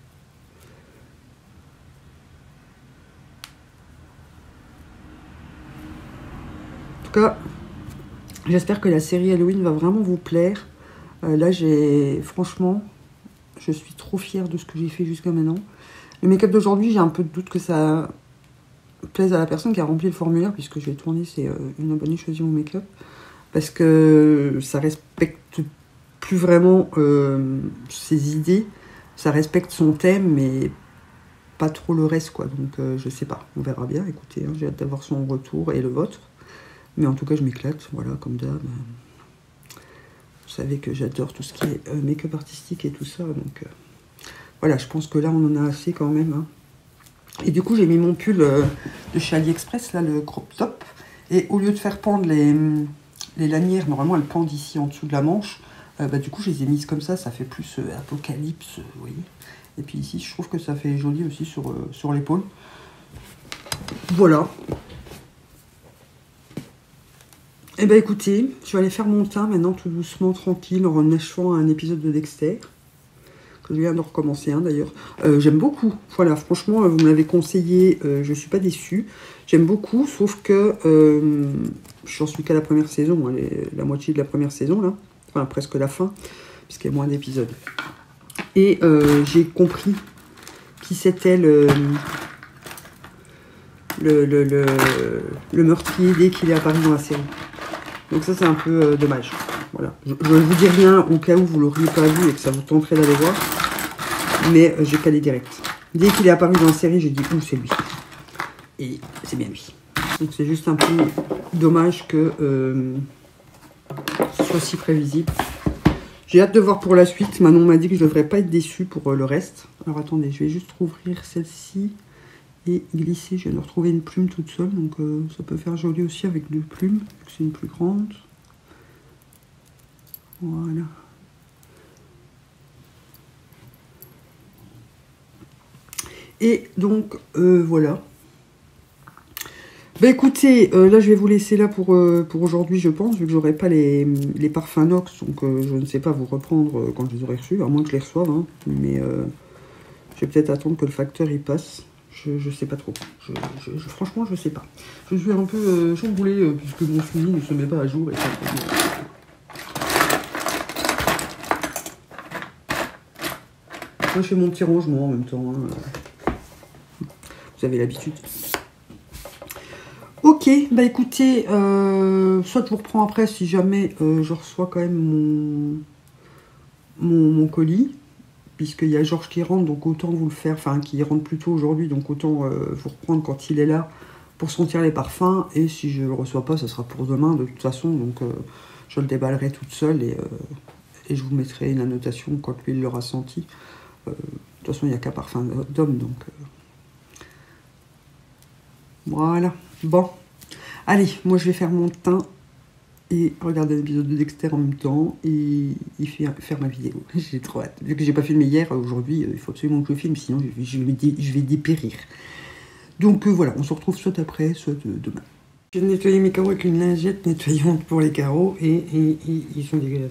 En tout cas, j'espère que la série Halloween va vraiment vous plaire. Euh, là, j'ai, franchement, je suis trop fière de ce que j'ai fait jusqu'à maintenant. Le make-up d'aujourd'hui, j'ai un peu de doute que ça plaise à la personne qui a rempli le formulaire, puisque je vais tourner, c'est euh, une abonnée choisit mon make-up. Parce que ça respecte plus vraiment euh, ses idées, ça respecte son thème, mais pas trop le reste, quoi. Donc, euh, je sais pas, on verra bien. Écoutez, hein, j'ai hâte d'avoir son retour et le vôtre. Mais en tout cas, je m'éclate, voilà, comme d'hab. Vous savez que j'adore tout ce qui est euh, make-up artistique et tout ça. Donc, euh, voilà, je pense que là, on en a assez quand même. Hein. Et du coup, j'ai mis mon pull euh, de chez AliExpress, là, le crop top. Et au lieu de faire pendre les... Les lanières, normalement, elles pendent ici en dessous de la manche. Euh, bah, du coup, je les ai mises comme ça. Ça fait plus euh, apocalypse, vous voyez. Et puis ici, je trouve que ça fait joli aussi sur, euh, sur l'épaule. Voilà. Et bah écoutez, je vais aller faire mon teint maintenant, tout doucement, tranquille, en achevant un épisode de Dexter. Que je viens de recommencer un, d'ailleurs. Euh, J'aime beaucoup. Voilà, franchement, vous me l'avez conseillé. Euh, je ne suis pas déçue. J'aime beaucoup, sauf que... Euh, j'en suis qu'à la première saison, hein, les, la moitié de la première saison, là. Enfin, presque la fin, puisqu'il y a moins d'épisodes. Et euh, j'ai compris qui c'était le, le, le, le, le meurtrier dès qu'il est apparu dans la série. Donc ça, c'est un peu euh, dommage. Voilà. Je ne vous dis rien au cas où vous ne l'auriez pas vu et que ça vous tenterait d'aller voir. Mais euh, j'ai calé direct. Dès qu'il est apparu dans la série, j'ai dit, ouh, c'est lui. Et c'est bien lui. Donc c'est juste un peu dommage que euh, ce soit si prévisible. J'ai hâte de voir pour la suite. Manon m'a dit que je ne devrais pas être déçue pour euh, le reste. Alors attendez, je vais juste rouvrir celle-ci et glisser. Je viens de retrouver une plume toute seule, donc euh, ça peut faire joli aussi avec deux plumes, c'est une plus grande. Voilà. Et donc, euh, voilà. Bah écoutez, euh, là je vais vous laisser là pour, euh, pour aujourd'hui, je pense, vu que j'aurai pas les, les parfums Nox, donc euh, je ne sais pas vous reprendre euh, quand je les aurai reçus, à moins que je les reçoive, hein, mais euh, je vais peut-être attendre que le facteur y passe, je, je sais pas trop, je, je, je, franchement je sais pas. Je suis un peu euh, chamboulé euh, puisque mon suivi ne se met pas à jour et ça. Moi je fais mon petit rangement en même temps, hein. Vous avez l'habitude. Ok, bah écoutez, euh, soit je vous reprends après si jamais euh, je reçois quand même mon, mon, mon colis, puisqu'il y a Georges qui rentre, donc autant vous le faire, enfin qui rentre plus tôt aujourd'hui, donc autant euh, vous reprendre quand il est là pour sentir les parfums, et si je ne le reçois pas, ça sera pour demain de toute façon, donc euh, je le déballerai toute seule et, euh, et je vous mettrai une annotation quand lui il l'aura senti. Euh, de toute façon, il n'y a qu'un parfum d'homme, donc... Euh, voilà. Bon, allez, moi je vais faire mon teint et regarder l'épisode de Dexter en même temps et, et faire, faire ma vidéo. J'ai trop hâte. Vu que j'ai pas filmé hier, aujourd'hui, il faut absolument que je filme, sinon je, je, vais, je vais dépérir. Donc euh, voilà, on se retrouve soit après, soit de, demain. Je viens de nettoyer mes carreaux avec une lingette nettoyante pour les carreaux et, et, et ils sont dégueulasses.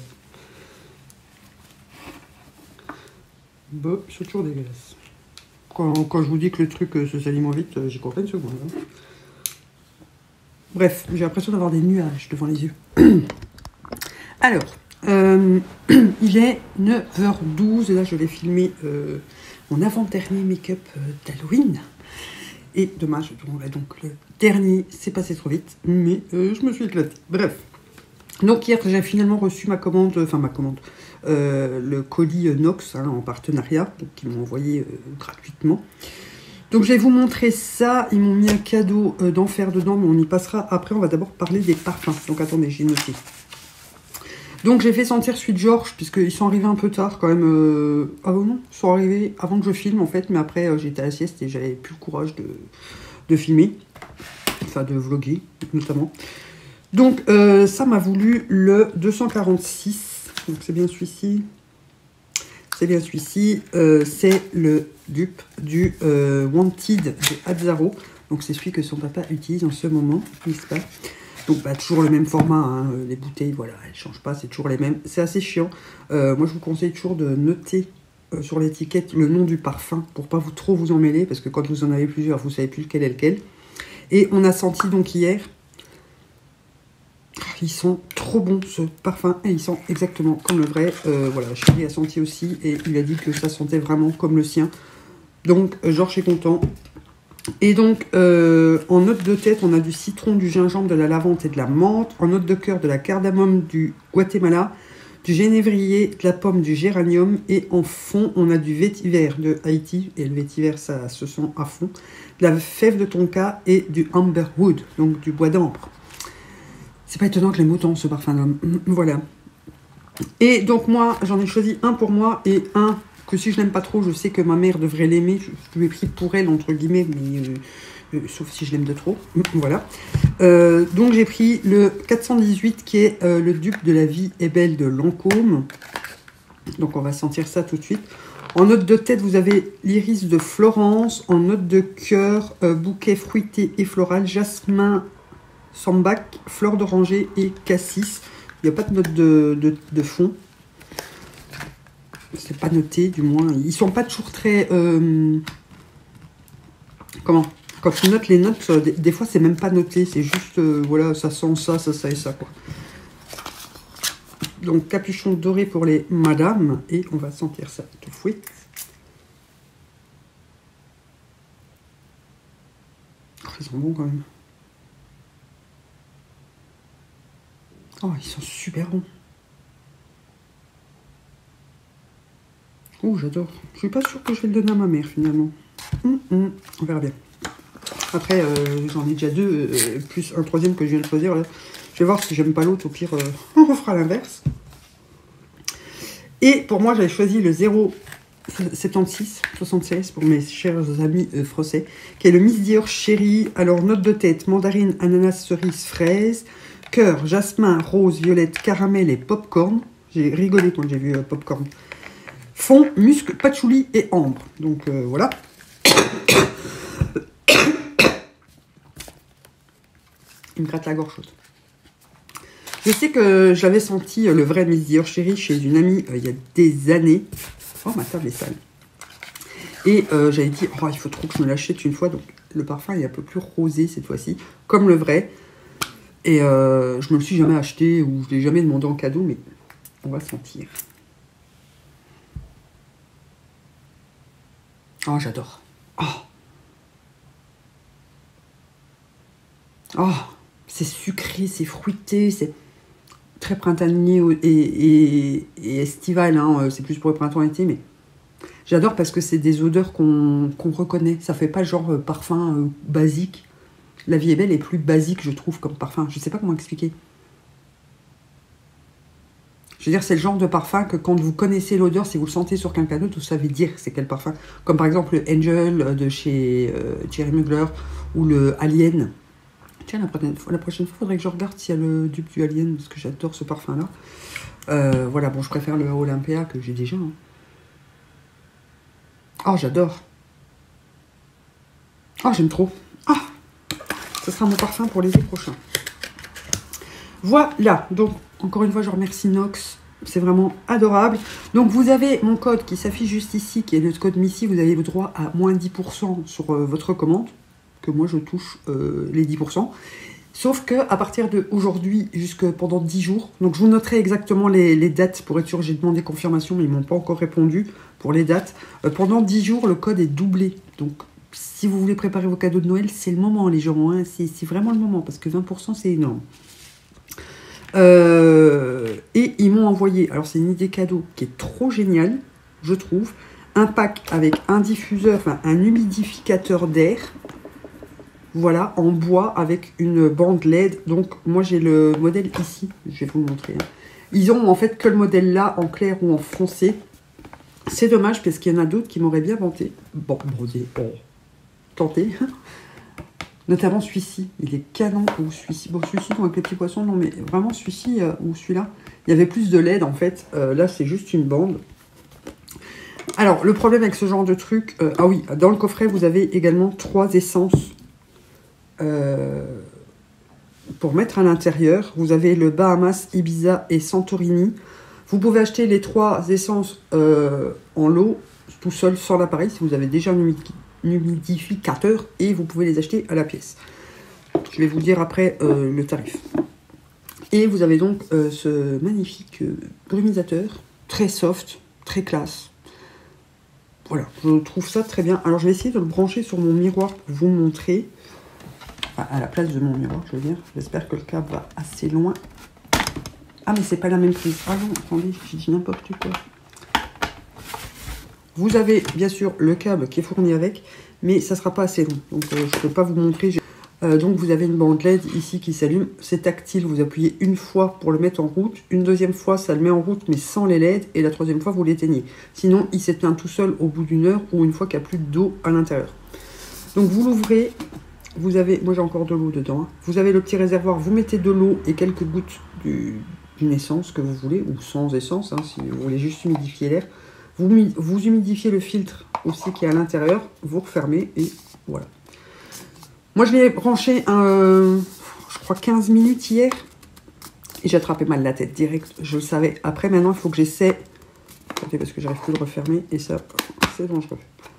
Bon, ils sont toujours dégueulasses. Quand, quand je vous dis que le truc euh, se salit moins vite, euh, j'y crois pas une seconde. Hein. Bref, j'ai l'impression d'avoir des nuages devant les yeux. Alors, euh, il est neuf heures douze et là je vais filmer euh, mon avant-dernier make-up euh, d'Halloween. Et demain je tournerai donc le dernier, c'est passé trop vite, mais euh, je me suis éclatée. Bref, donc hier j'ai finalement reçu ma commande, enfin ma commande, euh, le colis Nox hein, en partenariat, donc ils m'ont envoyé euh, gratuitement. Donc je vais vous montrer ça, ils m'ont mis un cadeau euh, d'enfer dedans, mais on y passera après, on va d'abord parler des parfums. Donc attendez, j'ai noté. Donc j'ai fait sentir Sweet George, puisqu'ils sont arrivés un peu tard quand même. Euh... Ah bon non, ils sont arrivés avant que je filme en fait, mais après euh, j'étais à la sieste et j'avais plus le courage de, de filmer, enfin de vlogger notamment. Donc euh, ça m'a voulu le deux cent quarante-six, donc c'est bien celui-ci. C'est bien celui-ci, euh, c'est le dupe du euh, Wanted de Azzaro. Donc c'est celui que son papa utilise en ce moment, n'est-ce pas? Donc bah, toujours le même format, hein, les bouteilles, voilà, elles ne changent pas, c'est toujours les mêmes. C'est assez chiant. Euh, moi je vous conseille toujours de noter euh, sur l'étiquette le nom du parfum pour pas vous trop vous emmêler, parce que quand vous en avez plusieurs, vous ne savez plus lequel est lequel. Et on a senti donc hier, ils sont trop bons ce parfum et ils sont exactement comme le vrai. Euh, voilà, Chéri a senti aussi et il a dit que ça sentait vraiment comme le sien. Donc Georges est content. Et donc euh, en note de tête, on a du citron, du gingembre, de la lavande et de la menthe. En note de cœur, de la cardamome du Guatemala, du génévrier, de la pomme, du géranium. Et en fond, on a du vétiver de Haïti. Et le vétiver, ça se sent à fond. De la fève de tonka et du amberwood, donc du bois d'ambre. C'est pas étonnant que les moutons ce parfum d'homme. Voilà. Et donc moi, j'en ai choisi un pour moi et un que si je l'aime pas trop, je sais que ma mère devrait l'aimer. Je, je lui ai pris pour elle, entre guillemets, mais euh, euh, sauf si je l'aime de trop. Voilà. Euh, donc j'ai pris le quatre cent dix-huit qui est euh, le dupe de la vie est belle de Lancôme. Donc on va sentir ça tout de suite. En note de tête, vous avez l'iris de Florence. En note de cœur, euh, bouquet fruité et floral, jasmin, sambac, fleur d'oranger et cassis. Il n'y a pas de note de, de, de fond. C'est pas noté, du moins. Ils sont pas toujours très... Euh, comment? Quand ils notent les notes, des, des fois, c'est même pas noté. C'est juste, euh, voilà, ça sent ça, ça, ça et ça, quoi. Donc, capuchon doré pour les madames. Et on va sentir ça tout de suite. Oh, ils sont bons, quand même. Oh, ils sont super bons. Oh, j'adore. Je suis pas sûre que je vais le donner à ma mère, finalement. Hum, hum. On verra bien. Après, euh, j'en ai déjà deux, euh, plus un troisième que je viens de choisir. Là. Je vais voir si j'aime pas l'autre, au pire, euh, on fera l'inverse. Et pour moi, j'avais choisi le zéro soixante-six soixante-seize pour mes chers amis euh, français, qui est le Miss Dior Chéri. Alors, note de tête, mandarine, ananas, cerise, fraise, cœur, jasmin, rose, violette, caramel et popcorn. J'ai rigolé quand j'ai vu euh, popcorn. Fond, musc, patchouli et ambre. Donc, euh, voilà. Il me gratte la gorge chaude. Je sais que j'avais senti euh, le vrai Miss Dior Chéri chez une amie euh, il y a des années. Oh, ma table est sale. Et euh, j'avais dit, oh, il faut trop que je me l'achète une fois. Donc, le parfum est un peu plus rosé cette fois-ci, comme le vrai. Et euh, je me le suis jamais acheté ou je l'ai jamais demandé en cadeau, mais on va sentir. Oh, j'adore. Oh. Oh, c'est sucré, c'est fruité, c'est très printanier et, et, et estival. Hein. C'est plus pour le printemps-été, mais j'adore parce que c'est des odeurs qu'on qu'on reconnaît. Ça fait pas genre euh, parfum euh, basique. La Vie est Belle est plus basique, je trouve, comme parfum. Je sais pas comment expliquer. Je veux dire, c'est le genre de parfum que quand vous connaissez l'odeur, si vous le sentez sur quelqu'un d'autre, vous savez dire c'est quel parfum. Comme par exemple le Angel de chez euh, Thierry Mugler ou le Alien. Tiens, la prochaine fois, la prochaine fois, il faudrait que je regarde s'il y a le dupe du Alien, parce que j'adore ce parfum-là. Euh, voilà, bon, je préfère le Olympia que j'ai déjà. Hein. Oh, j'adore. Oh, j'aime trop. Ah, ce sera mon parfum pour l'été prochain. Voilà, donc, encore une fois, je remercie Nox. C'est vraiment adorable. Donc, vous avez mon code qui s'affiche juste ici, qui est le code Missy. Vous avez le droit à moins dix pour cent sur euh, votre commande. Que moi je touche euh, les dix pour cent. Sauf que à partir d'aujourd'hui, jusque pendant dix jours, donc je vous noterai exactement les, les dates pour être sûr, j'ai demandé confirmation, mais ils ne m'ont pas encore répondu pour les dates. Euh, pendant dix jours, le code est doublé. Donc si vous voulez préparer vos cadeaux de Noël, c'est le moment, les gens. Hein, c'est vraiment le moment, parce que vingt pour cent, c'est énorme. Euh, et ils m'ont envoyé, alors c'est une idée cadeau qui est trop géniale, je trouve, un pack avec un diffuseur, enfin un humidificateur d'air. Voilà, en bois avec une bande L E D. Donc, moi, j'ai le modèle ici. Je vais vous le montrer. Hein. Ils ont en fait que le modèle là, en clair ou en foncé. C'est dommage parce qu'il y en a d'autres qui m'auraient bien vanté. Bon, brodé, bon, tenté. Notamment celui-ci. Il est canon. Ou celui-ci. Bon, celui-ci, avec les petits poissons, non, mais vraiment celui-ci euh, ou celui-là. Il y avait plus de L E D en fait. Euh, là, c'est juste une bande. Alors, le problème avec ce genre de truc. Euh, ah oui, dans le coffret, vous avez également trois essences. Euh, pour mettre à l'intérieur, vous avez le Bahamas, Ibiza et Santorini. Vous pouvez acheter les trois essences euh, en lot, tout seul, sans l'appareil, si vous avez déjà un humidificateur, et vous pouvez les acheter à la pièce. Je vais vous dire après euh, le tarif. Et vous avez donc euh, ce magnifique euh, brumisateur, très soft, très classe. Voilà, je trouve ça très bien. Alors, je vais essayer de le brancher sur mon miroir pour vous montrer. Enfin, à la place de mon miroir, je veux dire. J'espère que le câble va assez loin. Ah, mais c'est pas la même prise. Ah non, attendez, j'ai dit n'importe quoi. Vous avez, bien sûr, le câble qui est fourni avec, mais ça sera pas assez long. Donc, euh, je ne peux pas vous montrer. Euh, donc, vous avez une bande L E D ici qui s'allume. C'est tactile. Vous appuyez une fois pour le mettre en route. Une deuxième fois, ça le met en route, mais sans les L E D. Et la troisième fois, vous l'éteignez. Sinon, il s'éteint tout seul au bout d'une heure ou une fois qu'il n'y a plus d'eau à l'intérieur. Donc, vous l'ouvrez. Vous avez, moi j'ai encore de l'eau dedans, hein. Vous avez le petit réservoir, vous mettez de l'eau et quelques gouttes d'une essence que vous voulez, ou sans essence, hein, si vous voulez juste humidifier l'air. Vous, vous humidifiez le filtre aussi qui est à l'intérieur, vous refermez et voilà. Moi je l'ai branché, un, je crois quinze minutes hier, et j'ai attrapé mal la tête direct, je le savais. Après maintenant il faut que j'essaie, parce que j'arrive plus à le refermer, et ça c'est dangereux.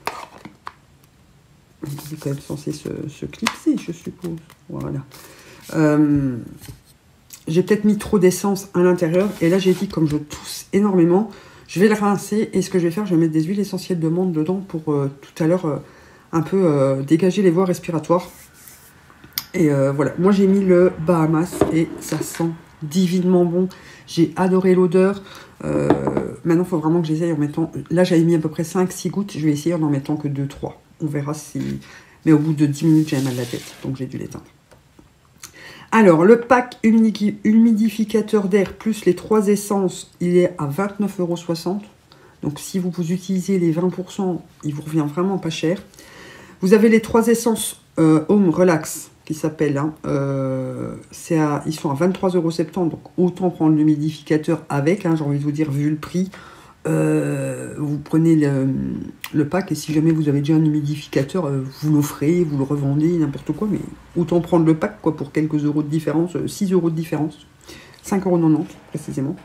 Il est quand même censé se, se clipser, je suppose. Voilà. Euh, j'ai peut-être mis trop d'essence à l'intérieur. Et là, j'ai dit, comme je tousse énormément, je vais le rincer. Et ce que je vais faire, je vais mettre des huiles essentielles de menthe dedans pour euh, tout à l'heure euh, un peu euh, dégager les voies respiratoires. Et euh, voilà. Moi, j'ai mis le Bahamas et ça sent divinement bon. J'ai adoré l'odeur. Euh, maintenant, il faut vraiment que j'essaye en mettant... Là, j'avais mis à peu près cinq six gouttes. Je vais essayer en en mettant que deux trois. On verra si Mais au bout de dix minutes, j'avais mal à la tête, donc j'ai dû l'éteindre. Alors, le pack humidificateur d'air plus les trois essences, il est à vingt-neuf euros soixante. Donc, si vous, vous utilisez les vingt pour cent, il vous revient vraiment pas cher. Vous avez les trois essences euh, Home Relax qui s'appellent. Hein, euh, ils sont à vingt-trois euros soixante-dix. Donc, autant prendre l'humidificateur avec. Hein, j'ai envie de vous dire, vu le prix. Euh, vous prenez le, le pack et si jamais vous avez déjà un humidificateur, euh, vous l'offrez, vous le revendez, n'importe quoi, mais autant prendre le pack quoi, pour quelques euros de différence, euh, six euros de différence, cinq euros quatre-vingt-dix précisément.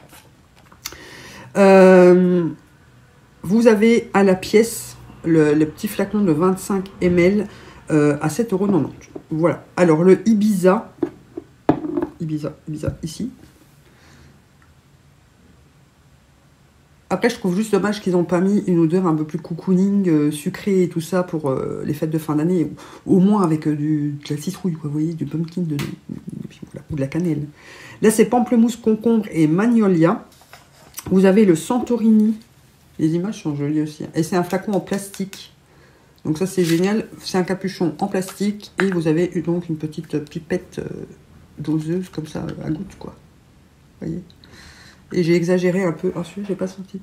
Euh, vous avez à la pièce le, le petit flacon de vingt-cinq millilitres euh, à sept euros quatre-vingt-dix. Voilà. Alors le Ibiza, Ibiza, Ibiza ici. Après, je trouve juste dommage qu'ils n'ont pas mis une odeur un peu plus cocooning, euh, sucrée et tout ça pour euh, les fêtes de fin d'année. Au moins avec euh, du, de la citrouille, quoi, vous voyez, du pumpkin, de, de, voilà, ou de la cannelle. Là, c'est pamplemousse, concombre et magnolia. Vous avez le Santorini. Les images sont jolies aussi. Et c'est un flacon en plastique. Donc ça, c'est génial. C'est un capuchon en plastique. Et vous avez donc une petite pipette euh, doseuse comme ça, à gouttes, quoi. Vous voyez ? Et j'ai exagéré un peu. Ah, celui-là, j'ai pas senti.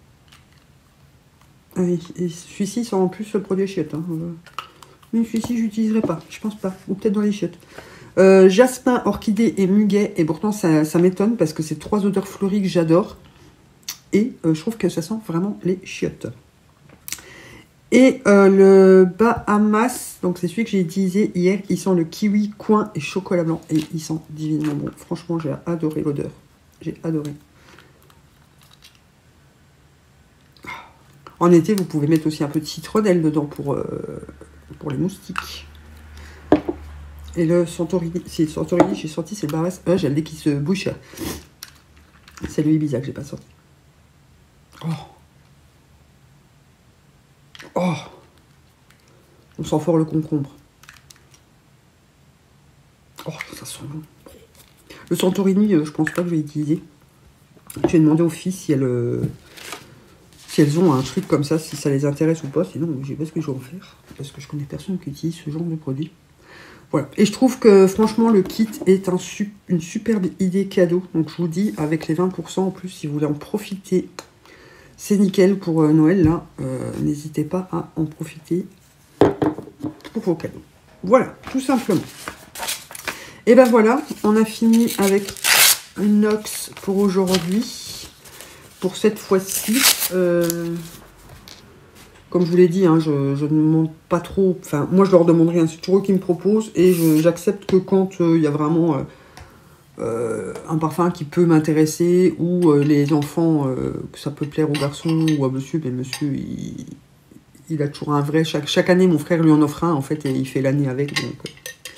Ah oui, et celui-ci sent en plus le produit chiottes. Hein. Mais celui-ci, j'utiliserai pas. Je pense pas. Ou peut-être dans les chiottes. Euh, jasmin, orchidée et muguet. Et pourtant, ça, ça m'étonne parce que c'est trois odeurs fleuries que j'adore. Et euh, je trouve que ça sent vraiment les chiottes. Et euh, le Bahamas, donc c'est celui que j'ai utilisé hier. Il sent le kiwi, coin et chocolat blanc. Et il sent divinement bon. Franchement, j'ai adoré l'odeur. J'ai adoré. En été, vous pouvez mettre aussi un peu de citronnelle dedans pour, euh, pour les moustiques. Et le Santorini, c'est le Santorini, j'ai sorti, c'est le Bahamas. Euh, j'ai le nez qui se bouche. C'est le Ibiza que j'ai pas sorti. Oh. Oh. On sent fort le concombre. Oh, ça sent bon. Le Santorini, je pense pas que je vais utiliser. Je vais demander aux filles si elles, euh, si elles ont un truc comme ça, si ça les intéresse ou pas. Sinon, je sais pas ce que je vais en faire. Parce que je connais personne qui utilise ce genre de produit. Voilà. Et je trouve que franchement, le kit est un, une superbe idée cadeau. Donc je vous dis, avec les vingt pour cent en plus, si vous voulez en profiter, c'est nickel pour euh, Noël. Là, euh, n'hésitez pas à en profiter pour vos cadeaux. Voilà, tout simplement. Et ben voilà, on a fini avec une Nox pour aujourd'hui. Pour cette fois-ci, euh, comme je vous l'ai dit, hein, je, je ne demande pas trop. Enfin, moi, je leur demanderai un toujours qu'ils me proposent. Et j'accepte que quand il euh, y a vraiment euh, euh, un parfum qui peut m'intéresser, ou euh, les enfants, euh, que ça peut plaire aux garçons ou à monsieur, mais monsieur, il, il a toujours un vrai. Chaque, chaque année, mon frère lui en offre un, en fait, et il fait l'année avec. Donc, euh,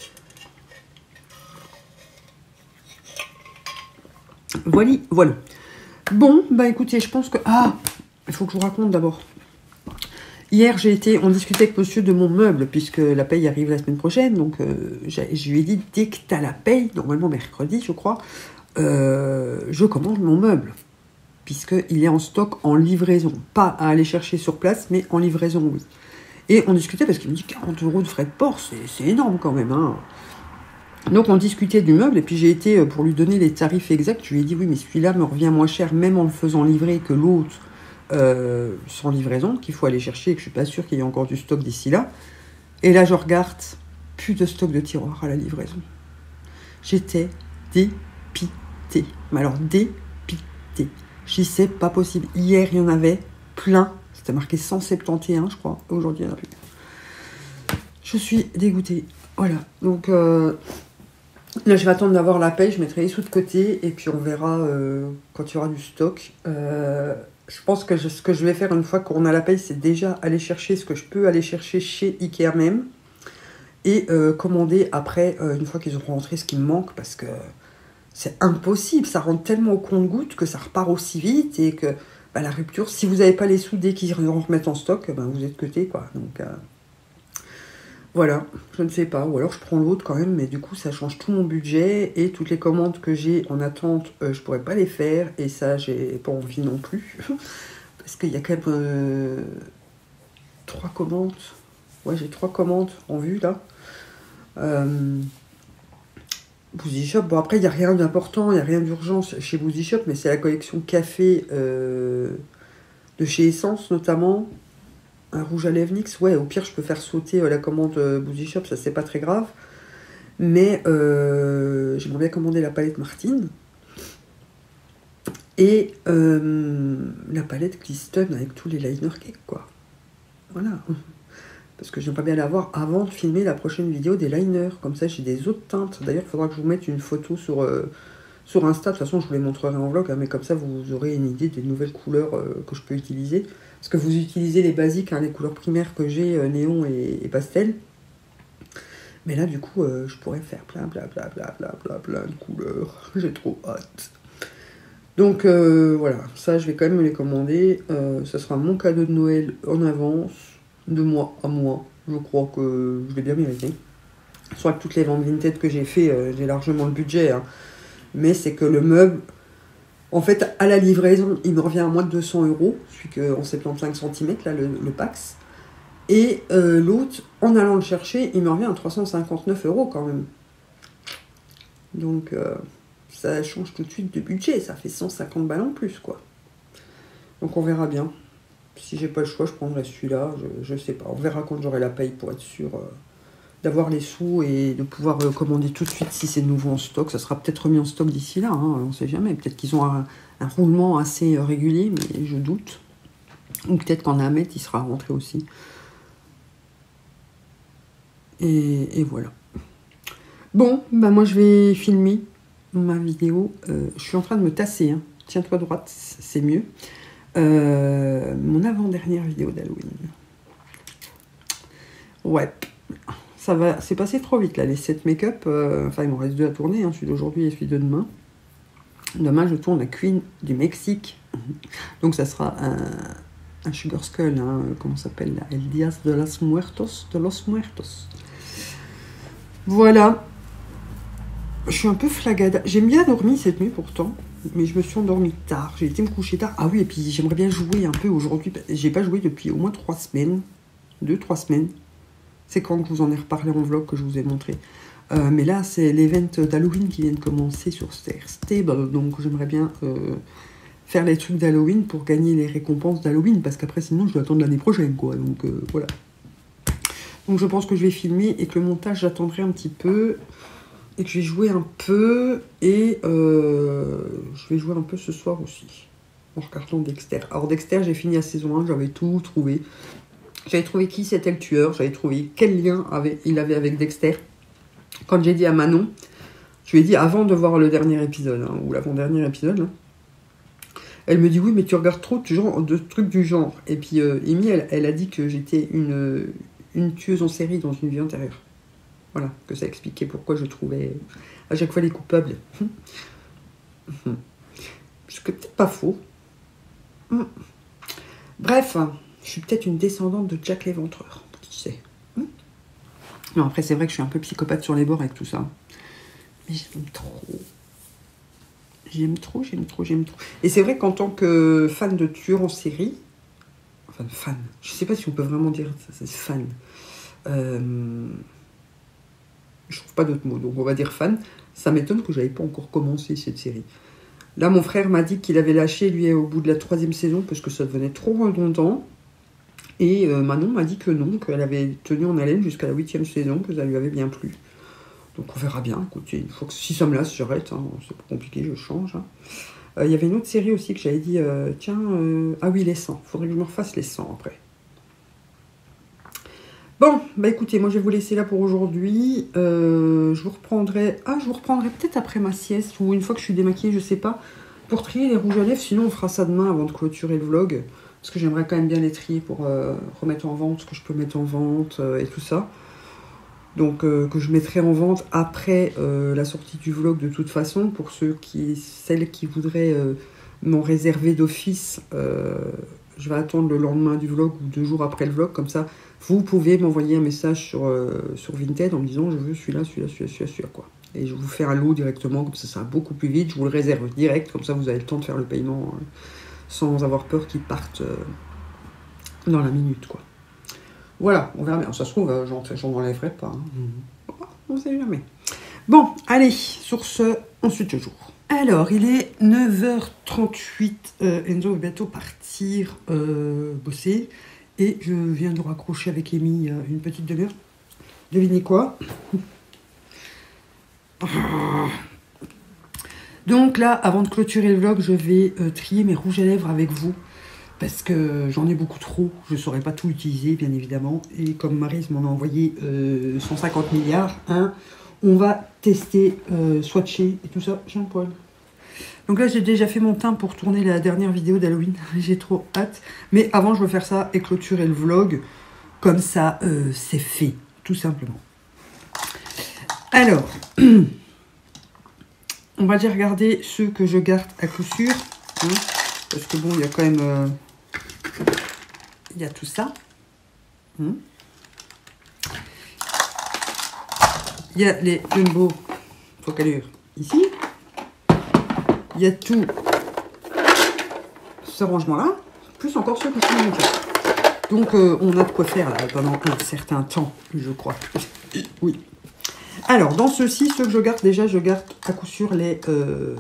Voilà, voilà. Bon, bah écoutez, je pense que... Ah, il faut que je vous raconte d'abord. Hier, j'ai été... On discutait avec monsieur de mon meuble, puisque la paye arrive la semaine prochaine. Donc, euh, je lui ai dit, dès que tu as la paye, normalement mercredi, je crois, euh, je commande mon meuble. Puisqu'il est en stock en livraison. Pas à aller chercher sur place, mais en livraison, oui. Et on discutait, parce qu'il me dit quarante euros de frais de port, c'est énorme quand même, hein. Donc on discutait du meuble et puis j'ai été, pour lui donner les tarifs exacts, je lui ai dit oui mais celui-là me revient moins cher même en le faisant livrer que l'autre euh, sans livraison, qu'il faut aller chercher et que je suis pas sûre qu'il y ait encore du stock d'ici là. Et là je regarde, plus de stock de tiroirs à la livraison. J'étais dépitée, mais alors dépitée. Je dis c'est pas possible, hier il y en avait plein, c'était marqué cent soixante et onze je crois, aujourd'hui il n'y en a plus. Je suis dégoûtée, voilà, donc... Euh, Là, je vais attendre d'avoir la paye, je mettrai les sous de côté et puis on verra euh, quand il y aura du stock. Euh, je pense que je, ce que je vais faire une fois qu'on a la paye, c'est déjà aller chercher ce que je peux aller chercher chez Ikea même et euh, commander après, euh, une fois qu'ils auront rentré ce qui me manque, parce que c'est impossible, ça rentre tellement au compte-gouttes que ça repart aussi vite et que bah, la rupture, si vous n'avez pas les sous dès qu'ils en remettent en stock, bah, vous êtes cuté, quoi. Donc... Euh, Voilà, je ne sais pas, ou alors je prends l'autre quand même, mais du coup ça change tout mon budget et toutes les commandes que j'ai en attente, euh, je pourrais pas les faire et ça j'ai pas envie non plus parce qu'il y a quand même euh, trois commandes, Ouais, j'ai trois commandes en vue, là. Euh, Boozy Shop, bon après il n'y a rien d'important, il n'y a rien d'urgent chez Boozy Shop, mais c'est la collection café euh, de chez Essence notamment, un rouge à lèvres N Y X, ouais au pire je peux faire sauter euh, la commande euh, Boozy Shop, ça c'est pas très grave, mais euh, j'aimerais bien commander la palette Martine, et euh, la palette Glisten avec tous les liner cake quoi, voilà. Parce que j'aimerais bien l'avoir avant de filmer la prochaine vidéo des liners. Comme ça, j'ai des autres teintes. D'ailleurs, il faudra que je vous mette une photo sur, euh, sur Insta. De toute façon, je vous les montrerai en vlog. Hein, mais comme ça, vous aurez une idée des nouvelles couleurs euh, que je peux utiliser. Parce que vous utilisez les basiques, hein, les couleurs primaires que j'ai, euh, néon et, et pastel. Mais là, du coup, euh, je pourrais faire plein, plein, plein, plein, plein, plein, plein de couleurs. J'ai trop hâte. Donc, euh, voilà. Ça, je vais quand même me les commander. Euh, ça sera mon cadeau de Noël en avance. De mois à mois, je crois que je l'ai bien mérité. Soit que toutes les ventes Vinted que j'ai fait, euh, j'ai largement le budget, hein. Mais c'est que le meuble, en fait, à la livraison, il me revient à moins de deux cents euros, celui que en soixante-quinze centimètres, là, le, le Pax. Et euh, l'autre, en allant le chercher, il me revient à trois cent cinquante-neuf euros quand même. Donc, euh, ça change tout de suite de budget, ça fait cent cinquante balles en plus, quoi. Donc, on verra bien. Si j'ai pas le choix, je prendrai celui-là. Je, je sais pas. On verra quand j'aurai la paye pour être sûr euh, d'avoir les sous et de pouvoir euh, commander tout de suite si c'est nouveau en stock. Ça sera peut-être remis en stock d'ici là. Hein, on sait jamais. Peut-être qu'ils ont un, un roulement assez euh, régulier, mais je doute. Ou peut-être qu'en Ahmed, il sera rentré aussi. Et, et voilà. Bon, bah moi je vais filmer ma vidéo. Euh, je suis en train de me tasser. Hein. Tiens-toi droite, c'est mieux. Euh, mon avant-dernière vidéo d'Halloween. Ouais, ça va, c'est passé trop vite là, les sept make-up. Euh, enfin, il m'en reste deux à tourner, hein, celui d'aujourd'hui et celui de demain. Demain, je tourne la Queen du Mexique. Donc, ça sera un, un Sugar Skull, hein, comment ça s'appelle là, El Días de los Muertos, de los Muertos. Voilà. Je suis un peu flagada. J'ai bien dormi cette nuit pourtant. Mais je me suis endormie tard, j'ai été me coucher tard. Ah oui, et puis j'aimerais bien jouer un peu aujourd'hui. J'ai pas joué depuis au moins trois semaines. Deux, trois semaines. C'est quand je vous en ai reparlé en vlog que je vous ai montré. Euh, mais là, c'est l'event d'Halloween qui vient de commencer sur Stable. Donc j'aimerais bien euh, faire les trucs d'Halloween pour gagner les récompenses d'Halloween. Parce qu'après, sinon, je dois attendre l'année prochaine, quoi. Donc euh, voilà. Donc je pense que je vais filmer et que le montage, j'attendrai un petit peu. Et que je vais jouer un peu, et euh, je vais jouer un peu ce soir aussi, en regardant Dexter. Alors Dexter, j'ai fini la saison un, j'avais tout trouvé. J'avais trouvé qui c'était le tueur, j'avais trouvé quel lien avait, il avait avec Dexter. Quand j'ai dit à Manon, je lui ai dit avant de voir le dernier épisode, hein, ou l'avant-dernier épisode, hein, elle me dit oui mais tu regardes trop de, genre, de trucs du genre. Et puis euh, Amy, elle, elle a dit que j'étais une, une tueuse en série dans une vie antérieure. Voilà, que ça expliquait pourquoi je trouvais à chaque fois les coupables. Ce que peut-être pas faux. Bref, je suis peut-être une descendante de Jack l'Éventreur, qui sait. Non, après c'est vrai que je suis un peu psychopathe sur les bords avec tout ça. Mais j'aime trop. J'aime trop, j'aime trop, j'aime trop. Et c'est vrai qu'en tant que fan de tueurs en série, enfin fan, je sais pas si on peut vraiment dire ça, c'est fan. Euh... Je trouve pas d'autres mots, donc on va dire fan. Ça m'étonne que j'avais pas encore commencé cette série. Là, mon frère m'a dit qu'il avait lâché, lui, au bout de la troisième saison, parce que ça devenait trop redondant. Et euh, Manon m'a dit que non, qu'elle avait tenu en haleine jusqu'à la huitième saison, que ça lui avait bien plu. Donc on verra bien. Écoutez, une fois que si ça me lasse, j'arrête. Hein. C'est pas compliqué, je change. Il hein. euh, y avait une autre série aussi que j'avais dit, euh, tiens, euh, ah oui, les cent. Faudrait que je me refasse les cent après. Bon, bah écoutez, moi je vais vous laisser là pour aujourd'hui. Euh, je vous reprendrai... Ah, je vous reprendrai peut-être après ma sieste ou une fois que je suis démaquillée, je sais pas, pour trier les rouges à lèvres. Sinon, on fera ça demain avant de clôturer le vlog. Parce que j'aimerais quand même bien les trier pour euh, remettre en vente ce que je peux mettre en vente euh, et tout ça. Donc, euh, que je mettrai en vente après euh, la sortie du vlog de toute façon. Pour ceux qui, celles qui voudraient euh, m'en réserver d'office, euh, je vais attendre le lendemain du vlog ou deux jours après le vlog, comme ça. Vous pouvez m'envoyer un message sur, euh, sur Vinted en me disant je veux celui-là, celui-là, celui-là, celui-là, celui-là, quoi. Et je vous fais un lot directement, comme ça, ça va beaucoup plus vite. Je vous le réserve direct, comme ça, vous avez le temps de faire le paiement euh, sans avoir peur qu'il parte euh, dans la minute, quoi. Voilà, on verra bien. Ça se trouve, euh, j'en enlèverai pas. Hein. Mmh. On ne sait jamais. Bon, allez, sur ce, on suit toujours. Alors, il est neuf heures trente-huit. Euh, Enzo va bientôt partir euh, bosser. Et je viens de raccrocher avec Amy il y a une petite demi-heure. Devinez quoi? Donc là, avant de clôturer le vlog, je vais euh, trier mes rouges à lèvres avec vous. Parce que j'en ai beaucoup trop. Je ne saurais pas tout utiliser, bien évidemment. Et comme Maryse m'en a envoyé euh, cent cinquante milliards, hein, on va tester, euh, swatcher et tout ça. J'ai un poil. Donc là, j'ai déjà fait mon teint pour tourner la dernière vidéo d'Halloween. J'ai trop hâte. Mais avant, je veux faire ça et clôturer le vlog. Comme ça, euh, c'est fait, tout simplement. Alors, on va dire regarder ceux que je garde à coup sûr. Hein, parce que bon, il y a quand même... Euh, il y a tout ça. Hein. Il y a les Jumbo Focalure ici. Il y a tout ce rangement-là, plus encore ceux qui sont dans mon cœur. Donc, euh, on a de quoi faire là, pendant un certain temps, je crois. Oui. Alors, dans ceux-ci, ceux que je garde, déjà, je garde à coup sûr les, euh,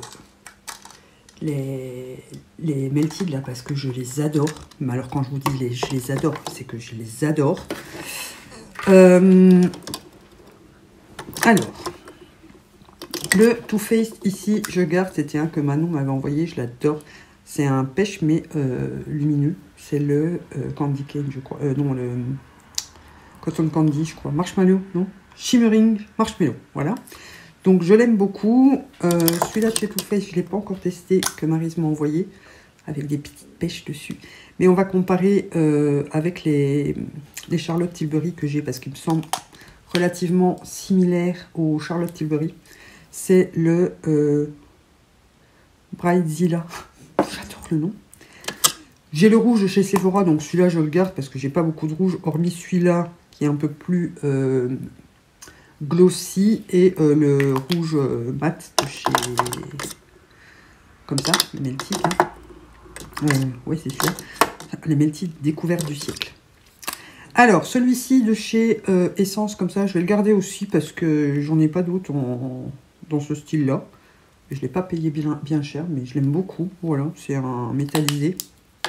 les, les Melted, là, parce que je les adore. Mais alors, quand je vous dis les, je les adore, c'est que je les adore. Euh, alors... Le Too Faced ici, je garde, c'était un que Manon m'avait envoyé, je l'adore. C'est un pêche mais euh, lumineux. C'est le euh, Candy Cane, je crois. Euh, non, le Cotton Candy, je crois. Marshmallow, non? Shimmering Marshmallow, voilà. Donc je l'aime beaucoup. Euh, Celui-là de chez Too Faced, je ne l'ai pas encore testé, que Maryse m'a envoyé, avec des petites pêches dessus. Mais on va comparer euh, avec les, les Charlotte Tilbury que j'ai, parce qu'il me semble relativement similaire aux Charlotte Tilbury. C'est le euh, Bridezilla. J'adore le nom. J'ai le rouge chez Sephora, donc celui-là je le garde parce que j'ai pas beaucoup de rouge, hormis celui-là qui est un peu plus euh, glossy et euh, le rouge euh, mat de chez... Comme ça, les Melted. Hein. Euh, oui, c'est celui-là. Les Melted découvertes du siècle. Alors, celui-ci de chez euh, Essence, comme ça, je vais le garder aussi parce que j'en ai pas d'autres en... dans ce style-là. Je ne l'ai pas payé bien, bien cher, mais je l'aime beaucoup. Voilà, c'est un métallisé.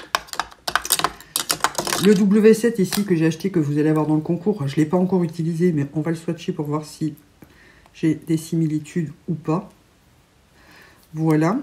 Le W sept ici que j'ai acheté, que vous allez avoir dans le concours, je ne l'ai pas encore utilisé, mais on va le swatcher pour voir si j'ai des similitudes ou pas. Voilà.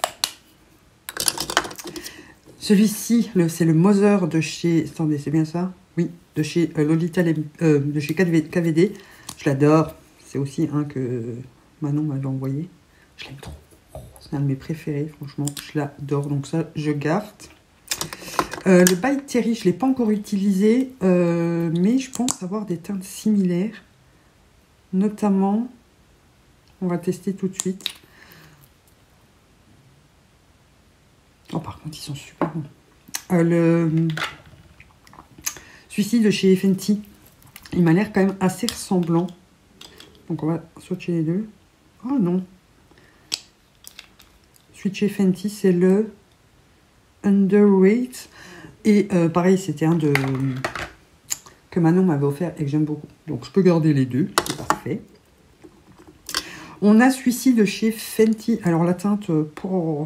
Celui-ci, c'est le Mother de chez... Attendez, c'est bien ça? Oui, de chez euh, Lolita, euh, de chez K V D. Je l'adore. C'est aussi un que... Manon m'avait envoyé. Je l'aime trop. C'est un de mes préférés, franchement. Je l'adore. Donc ça, je garde. Euh, le By Terry, je ne l'ai pas encore utilisé. Euh, mais je pense avoir des teintes similaires. Notamment, on va tester tout de suite. Oh, par contre, ils sont super bons. Euh, le... Celui-ci de chez Fenty. Il m'a l'air quand même assez ressemblant. Donc on va swatcher les deux. Oh non. Celui de chez Fenty, c'est le Underweight. Et euh, pareil, c'était un de que Manon m'avait offert et que j'aime beaucoup. Donc je peux garder les deux. C'est parfait. On a celui-ci de chez Fenty. Alors la teinte pour...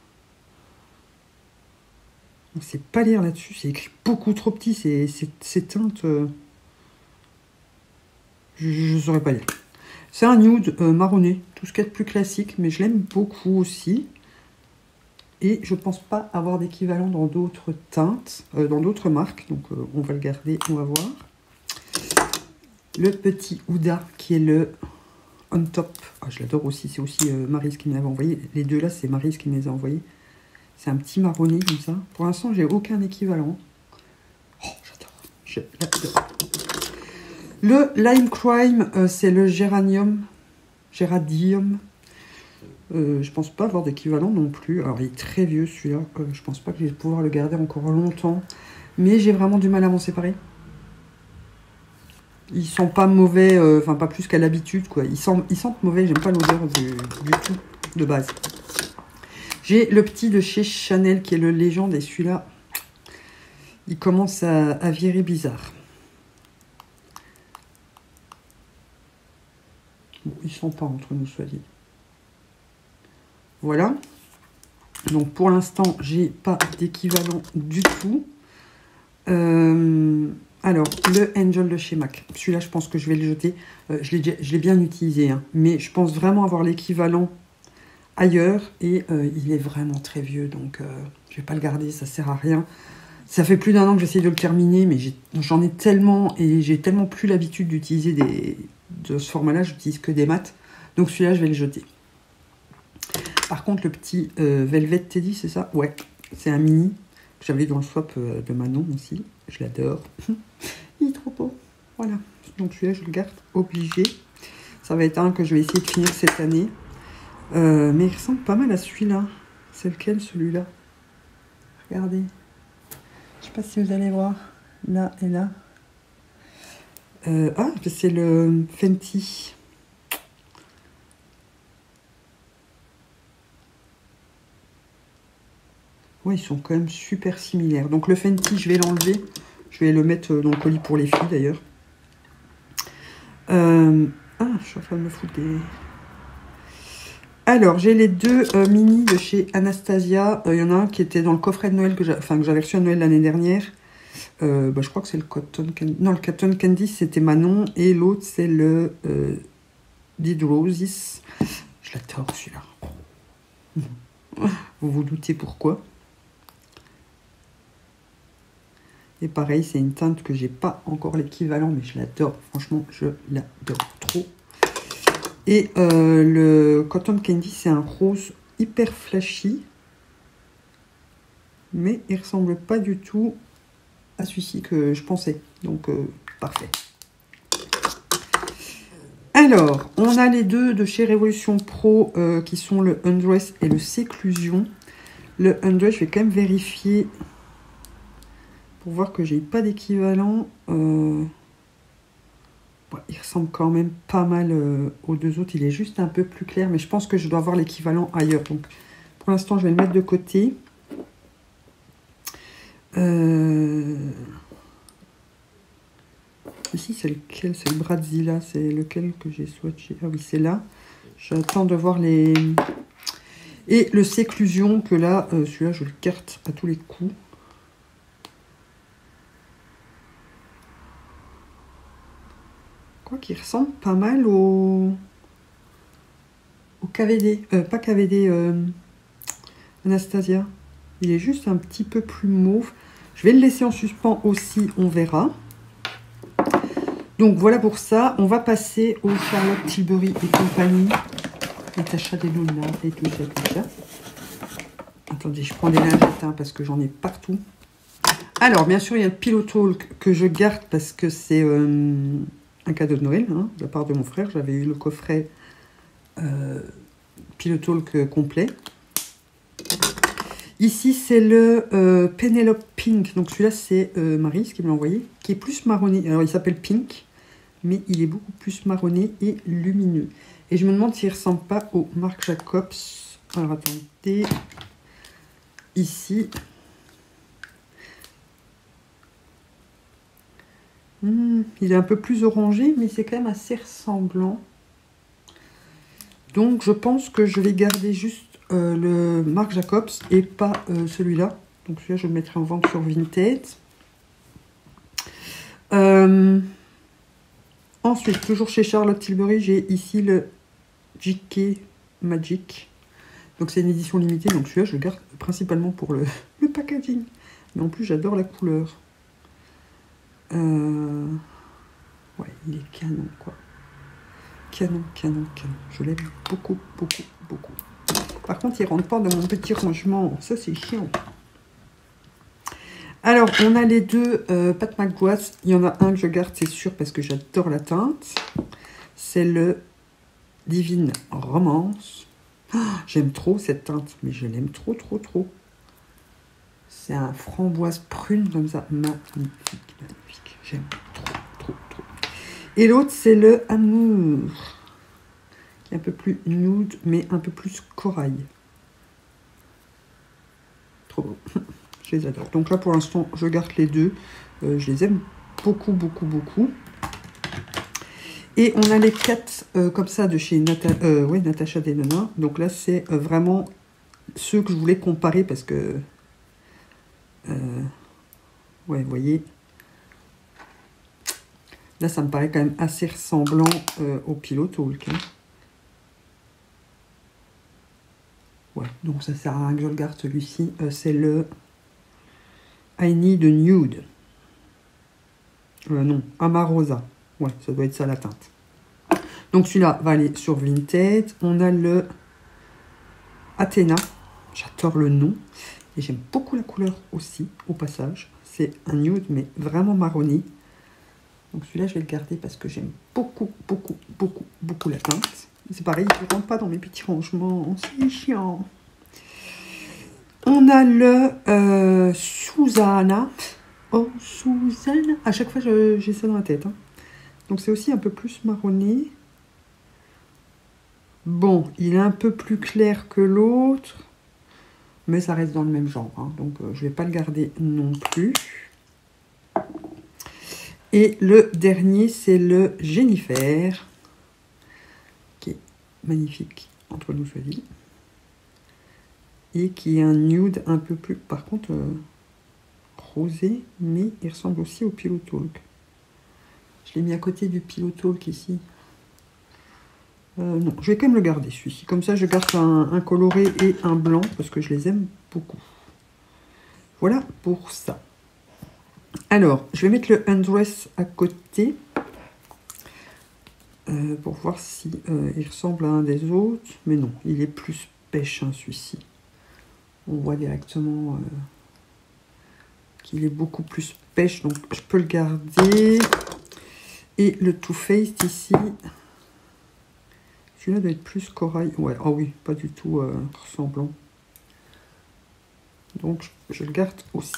On ne sait pas lire là-dessus. C'est écrit beaucoup trop petit. Ces teintes... Euh... Je ne saurais pas lire. C'est un nude euh, marronné, tout ce qu'il y a de plus classique, mais je l'aime beaucoup aussi. Et je pense pas avoir d'équivalent dans d'autres teintes, euh, dans d'autres marques. Donc euh, on va le garder, on va voir. Le petit Huda qui est le On Top. Ah, je l'adore aussi, c'est aussi euh, Maryse qui me l'avait envoyé. Les deux là, c'est Maryse qui me les a envoyés. C'est un petit marronné comme ça. Pour l'instant, j'ai aucun équivalent. Oh, j'adore. Je l'adore. Le Lime Crime, euh, c'est le Géranium. Géradium. Euh, je pense pas avoir d'équivalent non plus. Alors, il est très vieux celui-là. Euh, je pense pas que je vais pouvoir le garder encore longtemps. Mais j'ai vraiment du mal à m'en séparer. Ils sont pas mauvais, euh, enfin pas plus qu'à l'habitude, quoi. Ils sentent, ils sentent mauvais, j'aime pas l'odeur du, du tout, de base. J'ai le petit de chez Chanel qui est le Légende et celui-là, il commence à, à virer bizarre. sent pas entre nous, soit dit. Voilà. Donc pour l'instant, j'ai pas d'équivalent du tout. Euh, alors, le Angel de chez MAC. Celui-là, je pense que je vais le jeter. Euh, je l'ai bien utilisé, hein, mais je pense vraiment avoir l'équivalent ailleurs. Et euh, il est vraiment très vieux, donc euh, je vais pas le garder, ça sert à rien. Ça fait plus d'un an que j'essaie de le terminer, mais j'en ai, ai tellement, et j'ai tellement plus l'habitude d'utiliser des de ce format-là, j'utilise que des mats. Donc celui-là, je vais le jeter. Par contre, le petit euh, Velvet Teddy, c'est ça? Ouais, c'est un mini que j'avais dans le swap euh, de Manon aussi. Je l'adore. Il est trop beau. Voilà. Donc celui-là, je le garde obligé. Ça va être un que je vais essayer de finir cette année. Euh, mais il ressemble pas mal à celui-là. C'est lequel, celui-là? Regardez. Je sais pas si vous allez voir. Là et là. Euh, ah, c'est le Fenty. Ouais, ils sont quand même super similaires. Donc le Fenty, je vais l'enlever. Je vais le mettre dans le colis pour les filles d'ailleurs. Euh... Ah, je suis en train de me foutre des... Alors, j'ai les deux euh, mini de chez Anastasia. Il euh, y en a un qui était dans le coffret de Noël que j'avais enfin, reçu à Noël l'année dernière. Euh, bah, je crois que c'est le Cotton Candy. Non, le Cotton Candy, c'était Manon. Et l'autre, c'est le euh, Dead Roses. Je l'adore, celui-là. Vous vous doutez pourquoi. Et pareil, c'est une teinte que j'ai pas encore l'équivalent, mais je l'adore. Franchement, je l'adore trop. Et euh, le Cotton Candy, c'est un rose hyper flashy. Mais il ressemble pas du tout à celui-ci que je pensais. Donc, euh, parfait. Alors, on a les deux de chez Révolution Pro euh, qui sont le Undress et le Séclusion. Le Undress, je vais quand même vérifier pour voir que j'ai pas d'équivalent. Euh... Ouais, il ressemble quand même pas mal euh, aux deux autres. Il est juste un peu plus clair, mais je pense que je dois avoir l'équivalent ailleurs. Donc, pour l'instant, je vais le mettre de côté. Euh... Ici, c'est lequel? C'est le Brazilla. C'est lequel que j'ai swatché? Ah oui, c'est là. J'attends de voir les... Et le Séclusion, que là, euh, celui-là, je le carte à tous les coups. Quoi qu'il ressemble pas mal au... au K V D. Euh, pas K V D, euh... Anastasia. Il est juste un petit peu plus mauve. Je vais le laisser en suspens aussi, on verra. Donc voilà pour ça. On va passer au Charlotte Tilbury et compagnie. Natasha Denona et tout ça, tout ça. Attendez, je prends des lingettes hein, parce que j'en ai partout. Alors, bien sûr, il y a le Pillow Talk que je garde parce que c'est euh, un cadeau de Noël hein, de la part de mon frère. J'avais eu le coffret euh, Pillow Talk complet. Ici, c'est le euh, Penelope Pink. Donc, celui-là, c'est euh, Maryse qui me l'a envoyé, qui est plus marronné. Alors, il s'appelle Pink, mais il est beaucoup plus marronné et lumineux. Et je me demande s'il ne ressemble pas au Marc Jacobs. Alors, attendez. Ici. Mmh, il est un peu plus orangé, mais c'est quand même assez ressemblant. Donc, je pense que je vais garder juste euh, le Marc Jacobs et pas euh, celui-là. Donc, celui-là, je le mettrai en vente sur Vinted. Euh, ensuite, toujours chez Charlotte Tilbury, j'ai ici le J K Magic. Donc, c'est une édition limitée. Donc, celui-là, je le garde principalement pour le, le packaging. Mais en plus, j'adore la couleur. Euh... Ouais, il est canon, quoi. Canon, canon, canon. Je l'aime beaucoup, beaucoup, beaucoup. Par contre, il ne rentre pas dans mon petit rangement. Ça, c'est chiant. Alors, on a les deux euh, Pat McGrath. Il y en a un que je garde, c'est sûr, parce que j'adore la teinte. C'est le Divine Romance. Oh, j'aime trop cette teinte, mais je l'aime trop, trop, trop. C'est un framboise prune comme ça. Magnifique, magnifique. J'aime trop, trop, trop. Et l'autre, c'est le Amour. Qui est un peu plus nude, mais un peu plus corail. Trop beau. Je les adore. Donc là, pour l'instant, je garde les deux. Euh, je les aime beaucoup, beaucoup, beaucoup. Et on a les quatre euh, comme ça de chez Nata euh, ouais, Natasha Denona. Donc là, c'est euh, vraiment ceux que je voulais comparer parce que... Euh, ouais, vous voyez. Là, ça me paraît quand même assez ressemblant euh, au Pillow Talk. Hein. Ouais, donc ça sert à rien que je le garde celui-ci. Euh, c'est le I Need a Nude. Euh, non, Amarosa. Ouais, ça doit être ça la teinte. Donc celui-là va aller sur Vinted. On a le Athena. J'adore le nom. Et j'aime beaucoup la couleur aussi, au passage. C'est un nude, mais vraiment marronné. Donc celui-là, je vais le garder parce que j'aime beaucoup, beaucoup, beaucoup, beaucoup la teinte. C'est pareil, il ne rentre pas dans mes petits rangements. C'est chiant. On a le euh, Susanna. Oh, Susanna. À chaque fois, j'ai ça dans la tête. Hein. Donc c'est aussi un peu plus marronné. Bon, il est un peu plus clair que l'autre. Mais ça reste dans le même genre. Hein. Donc euh, je ne vais pas le garder non plus. Et le dernier, c'est le Jennifer. Qui est magnifique, entre nous soit dit. Et qui est un nude un peu plus, par contre, euh, rosé, mais il ressemble aussi au Pillow Talk. Je l'ai mis à côté du Pillow Talk ici. Euh, non, je vais quand même le garder celui-ci. Comme ça, je garde un, un coloré et un blanc parce que je les aime beaucoup. Voilà pour ça. Alors, je vais mettre le Undress à côté euh, pour voir si euh, il ressemble à un des autres. Mais non, il est plus pêche, hein, celui-ci. On voit directement euh, qu'il est beaucoup plus pêche, donc je peux le garder. Et le Too Faced ici, celui-là doit être plus corail. Ouais, oh oui, pas du tout euh, ressemblant. Donc je, je le garde aussi.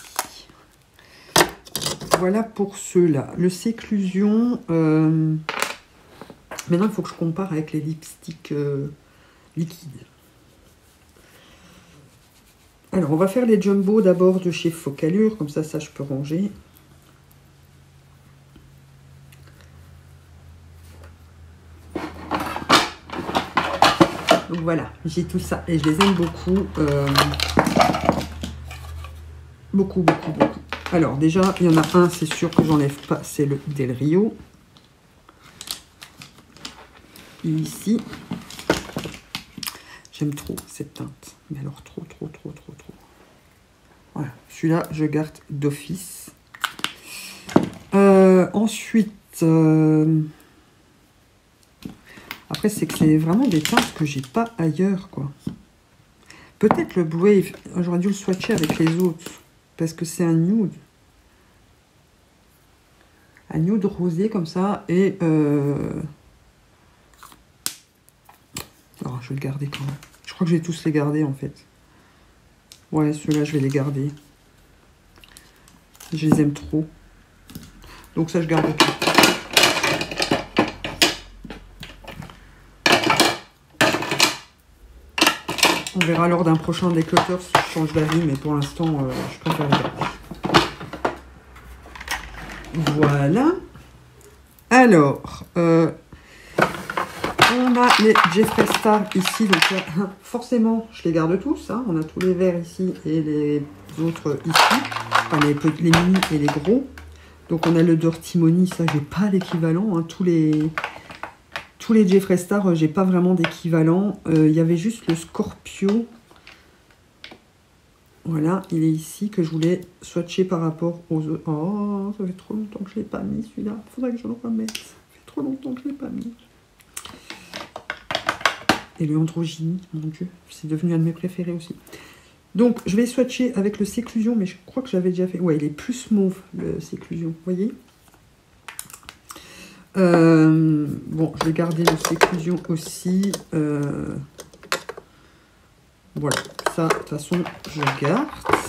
Voilà pour ceux-là. Le Séclusion, euh, maintenant il faut que je compare avec les lipsticks euh, liquides. Alors, on va faire les Jumbo d'abord de chez Focallure, comme ça, ça, je peux ranger. Donc voilà, j'ai tout ça et je les aime beaucoup. Euh, beaucoup, beaucoup, beaucoup. Alors, déjà, il y en a un, c'est sûr que j'enlève pas, c'est le Del Rio. Ici. J'aime trop cette teinte. Mais alors, trop, trop, trop, trop, trop. Voilà, celui-là, je garde d'office. Euh, ensuite, euh... après, c'est que c'est vraiment des teintes que j'ai pas ailleurs, quoi. Peut-être le Brave, j'aurais dû le swatcher avec les autres, parce que c'est un nude. Un nude rosé comme ça, et... Euh... Oh, je vais le garder quand même. Je crois que je vais tous les garder, en fait. Ouais, ceux-là, je vais les garder. Je les aime trop. Donc ça, je garde tout. On verra lors d'un prochain décloteur si je change d'avis, mais pour l'instant, euh, je préfère les garder. Voilà. Alors, euh, on a les Jeffree Star ici. Donc là, forcément, je les garde tous. Hein. On a tous les verts ici et les autres ici. Enfin, les, les mini et les gros. Donc on a le Dirty Money. Ça, j'ai pas l'équivalent. Hein. Tous les... Tous les Jeffree Star, euh, j'ai pas vraiment d'équivalent. Il euh, y avait juste le Scorpio. Voilà, il est ici que je voulais swatcher par rapport aux autres. Oh, ça fait trop longtemps que je l'ai pas mis celui-là. Faudrait que je le remette. Ça fait trop longtemps que je l'ai pas mis. Et le Androgynie, mon Dieu, c'est devenu un de mes préférés aussi. Donc, je vais swatcher avec le Séclusion, mais je crois que j'avais déjà fait. Ouais, il est plus mauve, le Séclusion, vous voyez. Euh, bon, je vais garder le Séclusion aussi. Euh, voilà, ça, de toute façon, je garde.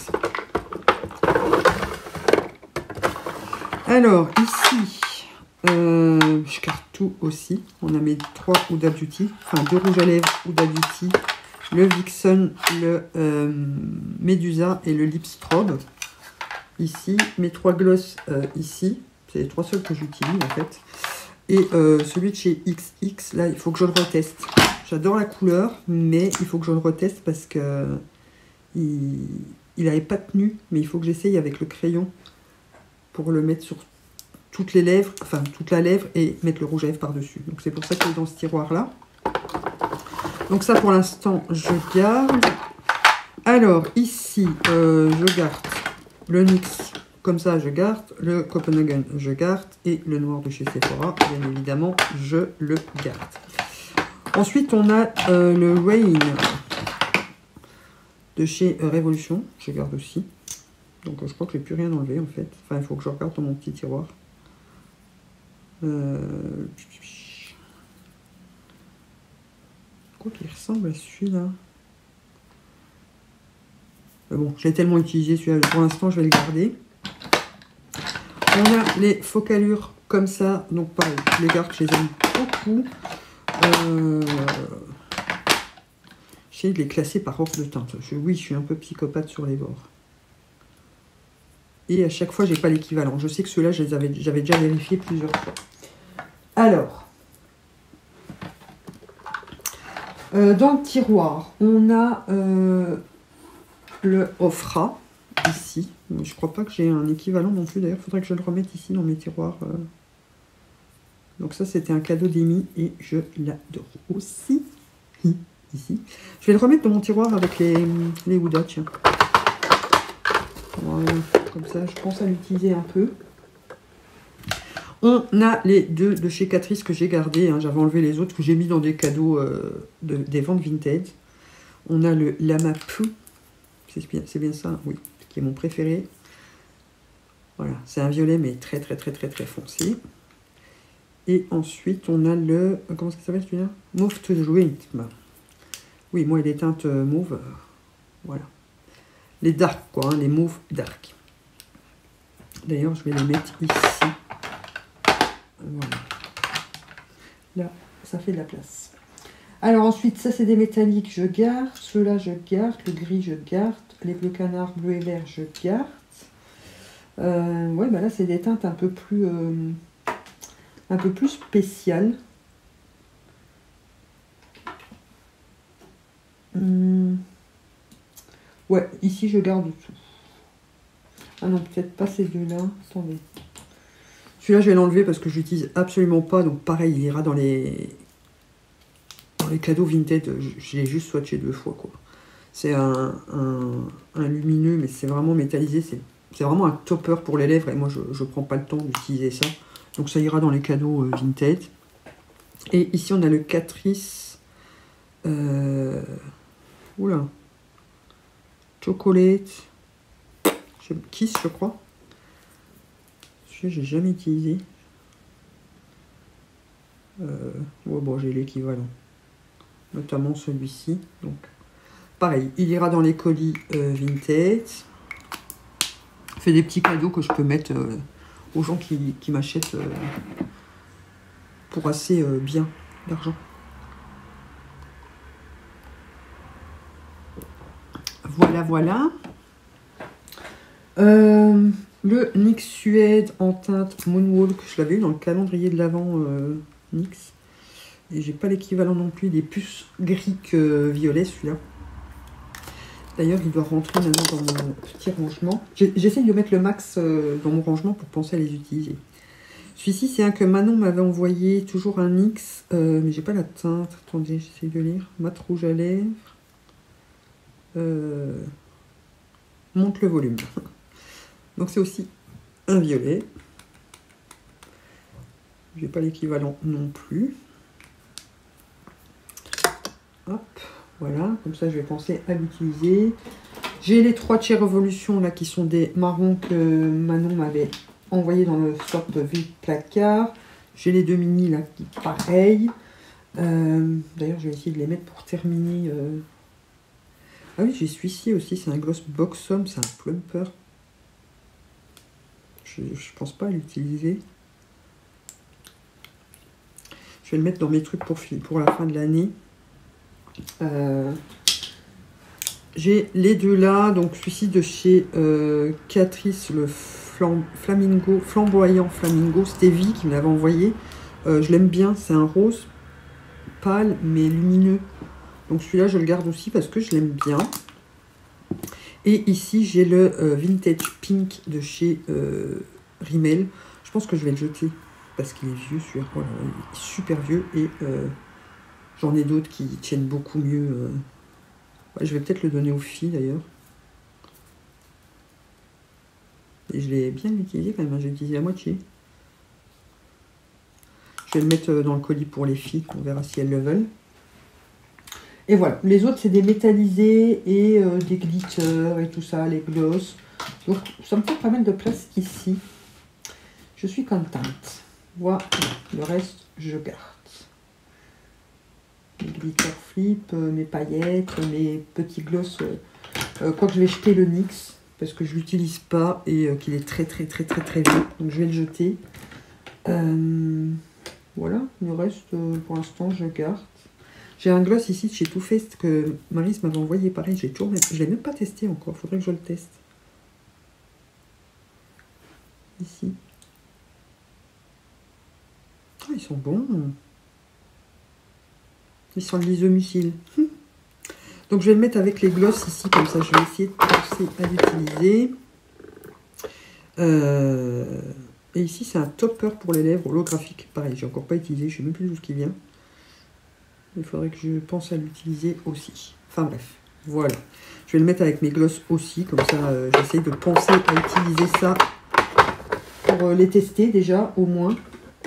Alors, ici, euh, je garde tout aussi. On a mes trois Huda Beauty, enfin deux rouges à lèvres Huda Beauty, le Vixen, le euh, Medusa et le Lip Strobe. Ici, mes trois gloss euh, ici. C'est les trois seuls que j'utilise en fait. Et euh, celui de chez X X, là, il faut que je le reteste. J'adore la couleur, mais il faut que je le reteste parce que il n'avait pas tenu. Mais il faut que j'essaye avec le crayon pour le mettre sur toutes les lèvres, enfin toute la lèvre et mettre le rouge à lèvres par-dessus. Donc c'est pour ça qu'il est dans ce tiroir-là. Donc ça pour l'instant, je garde. Alors ici, euh, je garde le N Y X. Comme ça, je garde le Copenhagen, je garde, et le noir de chez Sephora, bien évidemment, je le garde. Ensuite, on a euh, le Rain de chez euh, Révolution, je garde aussi. Donc, euh, je crois que je n'ai plus rien enlevé, en fait. Enfin, il faut que je regarde dans mon petit tiroir. Euh... Quoi qu'il ressemble à celui-là. Mais bon, je l'ai tellement utilisé, celui-là, pour l'instant, je vais le garder. On a les focalures comme ça, donc pareil, je les garde, je les aime beaucoup. Euh, J'essaie de les classer par ordre de teinte. Je, oui, je suis un peu psychopathe sur les bords. Et à chaque fois, j'ai pas l'équivalent. Je sais que ceux-là, j'avais déjà vérifié plusieurs fois. Alors, euh, dans le tiroir, on a euh, le Ofra. Ici, je crois pas que j'ai un équivalent non plus. D'ailleurs, il faudrait que je le remette ici dans mes tiroirs. Donc ça, c'était un cadeau d'Amy et je l'adore aussi. Ici, je vais le remettre dans mon tiroir avec les les Huda, tiens. Voilà, comme ça, je pense à l'utiliser un peu. On a les deux de chez Catrice que j'ai gardés. Hein. J'avais enlevé les autres que j'ai mis dans des cadeaux euh, de, des ventes vintage. On a le Lamapu. C'est bien, c'est bien ça, oui. Qui est mon préféré. Voilà, c'est un violet mais très très très très très foncé. Et ensuite on a le, comment ça s'appelle celui-là? Mauve to Rhythm. Oui, moi il est teintes mauve. Euh, voilà. Les dark quoi, hein, les mauves dark. D'ailleurs je vais les mettre ici. Voilà. Là, ça fait de la place. Alors ensuite, ça c'est des métalliques, je garde. Ceux-là je garde. Le gris je garde. Les bleus canards, bleu et vert, je garde. Euh, ouais, bah là, c'est des teintes un peu plus, euh, un peu plus spéciales. Hum. Ouais, ici, je garde tout. Ah non, peut-être pas ces deux-là. Attendez. Celui-là, je vais l'enlever parce que je l'utilise absolument pas. Donc, pareil, il ira dans les, dans les cadeaux vintage. Je, je l'ai juste swatché deux fois, quoi. C'est un, un, un lumineux, mais c'est vraiment métallisé. C'est vraiment un topper pour les lèvres. Et moi, je ne prends pas le temps d'utiliser ça. Donc, ça ira dans les cadeaux euh, vintage. Et ici, on a le Catrice. Euh, oula. Chocolate. Kiss, je crois. Celui-là, j'ai jamais utilisé. Euh, ouais, bon, j'ai l'équivalent. Notamment celui-ci. Donc, pareil, il ira dans les colis euh, vintage. Fait des petits cadeaux que je peux mettre euh, aux gens qui, qui m'achètent euh, pour assez euh, bien d'argent. Voilà, voilà. Euh, le N Y X Suède en teinte Moonwalk, je l'avais eu dans le calendrier de l'Avent euh, N Y X. Et j'ai pas l'équivalent non plus des puces gris que violet, celui-là. D'ailleurs, il doit rentrer maintenant dans mon petit rangement. J'essaie de mettre le max euh, dans mon rangement pour penser à les utiliser. Celui-ci, c'est un que Manon m'avait envoyé, toujours un N Y X, euh, mais j'ai pas la teinte. Attendez, j'essaie de lire. Mat rouge à lèvres. Euh, monte le volume. Donc c'est aussi un violet. J'ai pas l'équivalent non plus. Hop, voilà, comme ça je vais penser à l'utiliser. J'ai les trois de chez Révolution là qui sont des marrons que Manon m'avait envoyé dans le sort de vide placard. J'ai les deux mini là qui pareil. Euh, D'ailleurs je vais essayer de les mettre pour terminer. Euh... Ah oui, j'ai celui-ci aussi, c'est un Gloss Boxom, c'est un plumper. Je, je pense pas à l'utiliser. Je vais le mettre dans mes trucs pour, pour la fin de l'année. Euh, j'ai les deux là, donc celui-ci de chez euh, Catrice, le flam, flamingo, flamboyant flamingo, c'était Vi qui me l'avait envoyé. Euh, je l'aime bien, c'est un rose pâle mais lumineux. Donc celui-là, je le garde aussi parce que je l'aime bien. Et ici, j'ai le euh, Vintage Pink de chez euh, Rimmel. Je pense que je vais le jeter parce qu'il est vieux, celui-là. Voilà, il est super vieux. Et euh, j'en ai d'autres qui tiennent beaucoup mieux. Euh. Ouais, je vais peut-être le donner aux filles, d'ailleurs. Et je l'ai bien utilisé quand même, hein. J'ai utilisé la moitié. Je vais le mettre dans le colis pour les filles. On verra si elles le veulent. Et voilà, les autres c'est des métallisés et euh, des glitters et tout ça, les gloss. Donc ça me fait pas mal de place ici. Je suis contente. Voilà, le reste je garde. Mes glitter flip, euh, mes paillettes, mes petits gloss. Euh, euh, quoi que je vais jeter le N Y X parce que je l'utilise pas et euh, qu'il est très très très très très vieux. Donc je vais le jeter. Euh, voilà, le reste euh, pour l'instant je garde. J'ai un gloss ici de chez Too Faced que Maryse m'avait envoyé. Pareil, j'ai toujours... je ne l'ai même pas testé encore. Faudrait que je le teste. Ici. Ah, ils sont bons. Ils sont de l'isomucil. Donc je vais le mettre avec les gloss ici. Comme ça, je vais essayer de penser à l'utiliser. Euh... Et ici, c'est un topper pour les lèvres holographique. Pareil, j'ai encore pas utilisé. Je ne sais même plus d'où ce qui vient. Il faudrait que je pense à l'utiliser aussi. Enfin bref, voilà. Je vais le mettre avec mes gloss aussi. Comme ça, euh, j'essaie de penser à utiliser ça pour euh, les tester déjà, au moins.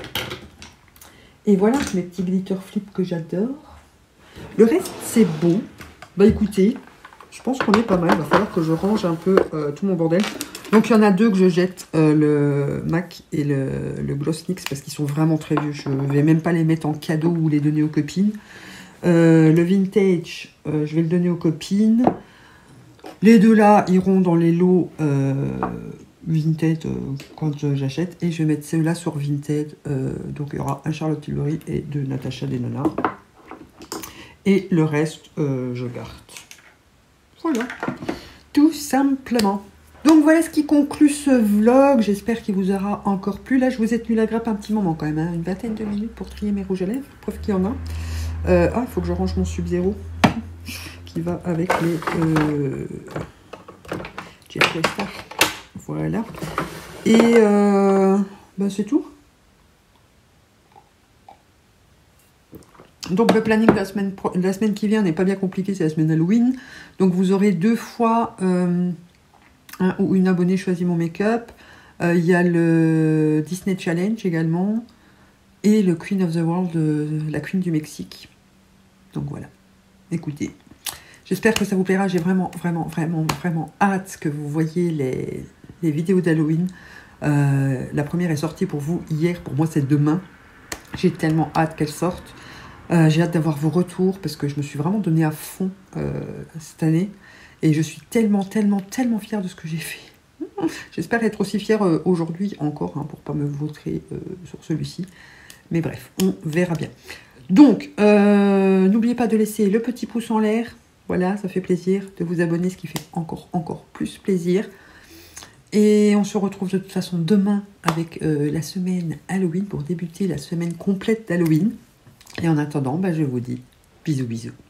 Et voilà, mes petits glitter flip que j'adore. Le reste, c'est beau. Bah écoutez, je pense qu'on est pas mal. Il va falloir que je range un peu euh, tout mon bordel. Donc il y en a deux que je jette, euh, le MAC et le, le Gloss N Y X, parce qu'ils sont vraiment très vieux. Je ne vais même pas les mettre en cadeau ou les donner aux copines. Euh, le Vintage, euh, je vais le donner aux copines. Les deux là iront dans les lots euh, Vintage euh, quand j'achète. Et je vais mettre ceux-là sur Vintage. Euh, donc il y aura un Charlotte Tilbury et deux Natasha Denona. Et le reste, euh, je garde. Voilà, tout simplement. Donc voilà ce qui conclut ce vlog. J'espère qu'il vous aura encore plu. Là, je vous ai tenu la grappe un petit moment quand même. Hein. Une vingtaine de minutes pour trier mes rouges à lèvres. Preuve qu'il y en a. Euh, ah, il faut que je range mon Sub-Zero qui va avec les euh, Jeffree Star. Voilà. Et euh, ben c'est tout. Donc le planning de la semaine, de la semaine qui vient n'est pas bien compliqué. C'est la semaine Halloween. Donc vous aurez deux fois... Euh, un ou une abonnée choisit mon make-up. Il euh, y a le Disney Challenge également. Et le Queen of the World, euh, la Queen du Mexique. Donc voilà. Écoutez. J'espère que ça vous plaira. J'ai vraiment, vraiment, vraiment, vraiment hâte que vous voyez les, les vidéos d'Halloween. Euh, la première est sortie pour vous hier. Pour moi, c'est demain. J'ai tellement hâte qu'elle sorte. Euh, j'ai hâte d'avoir vos retours parce que je me suis vraiment donnée à fond euh, cette année. Et je suis tellement, tellement, tellement fière de ce que j'ai fait. J'espère être aussi fière euh, aujourd'hui encore, hein, pour ne pas me vautrer euh, sur celui-ci. Mais bref, on verra bien. Donc, euh, n'oubliez pas de laisser le petit pouce en l'air. Voilà, ça fait plaisir. De vous abonner, ce qui fait encore, encore plus plaisir. Et on se retrouve de toute façon demain avec euh, la semaine Halloween pour débuter la semaine complète d'Halloween. Et en attendant, bah, je vous dis bisous, bisous.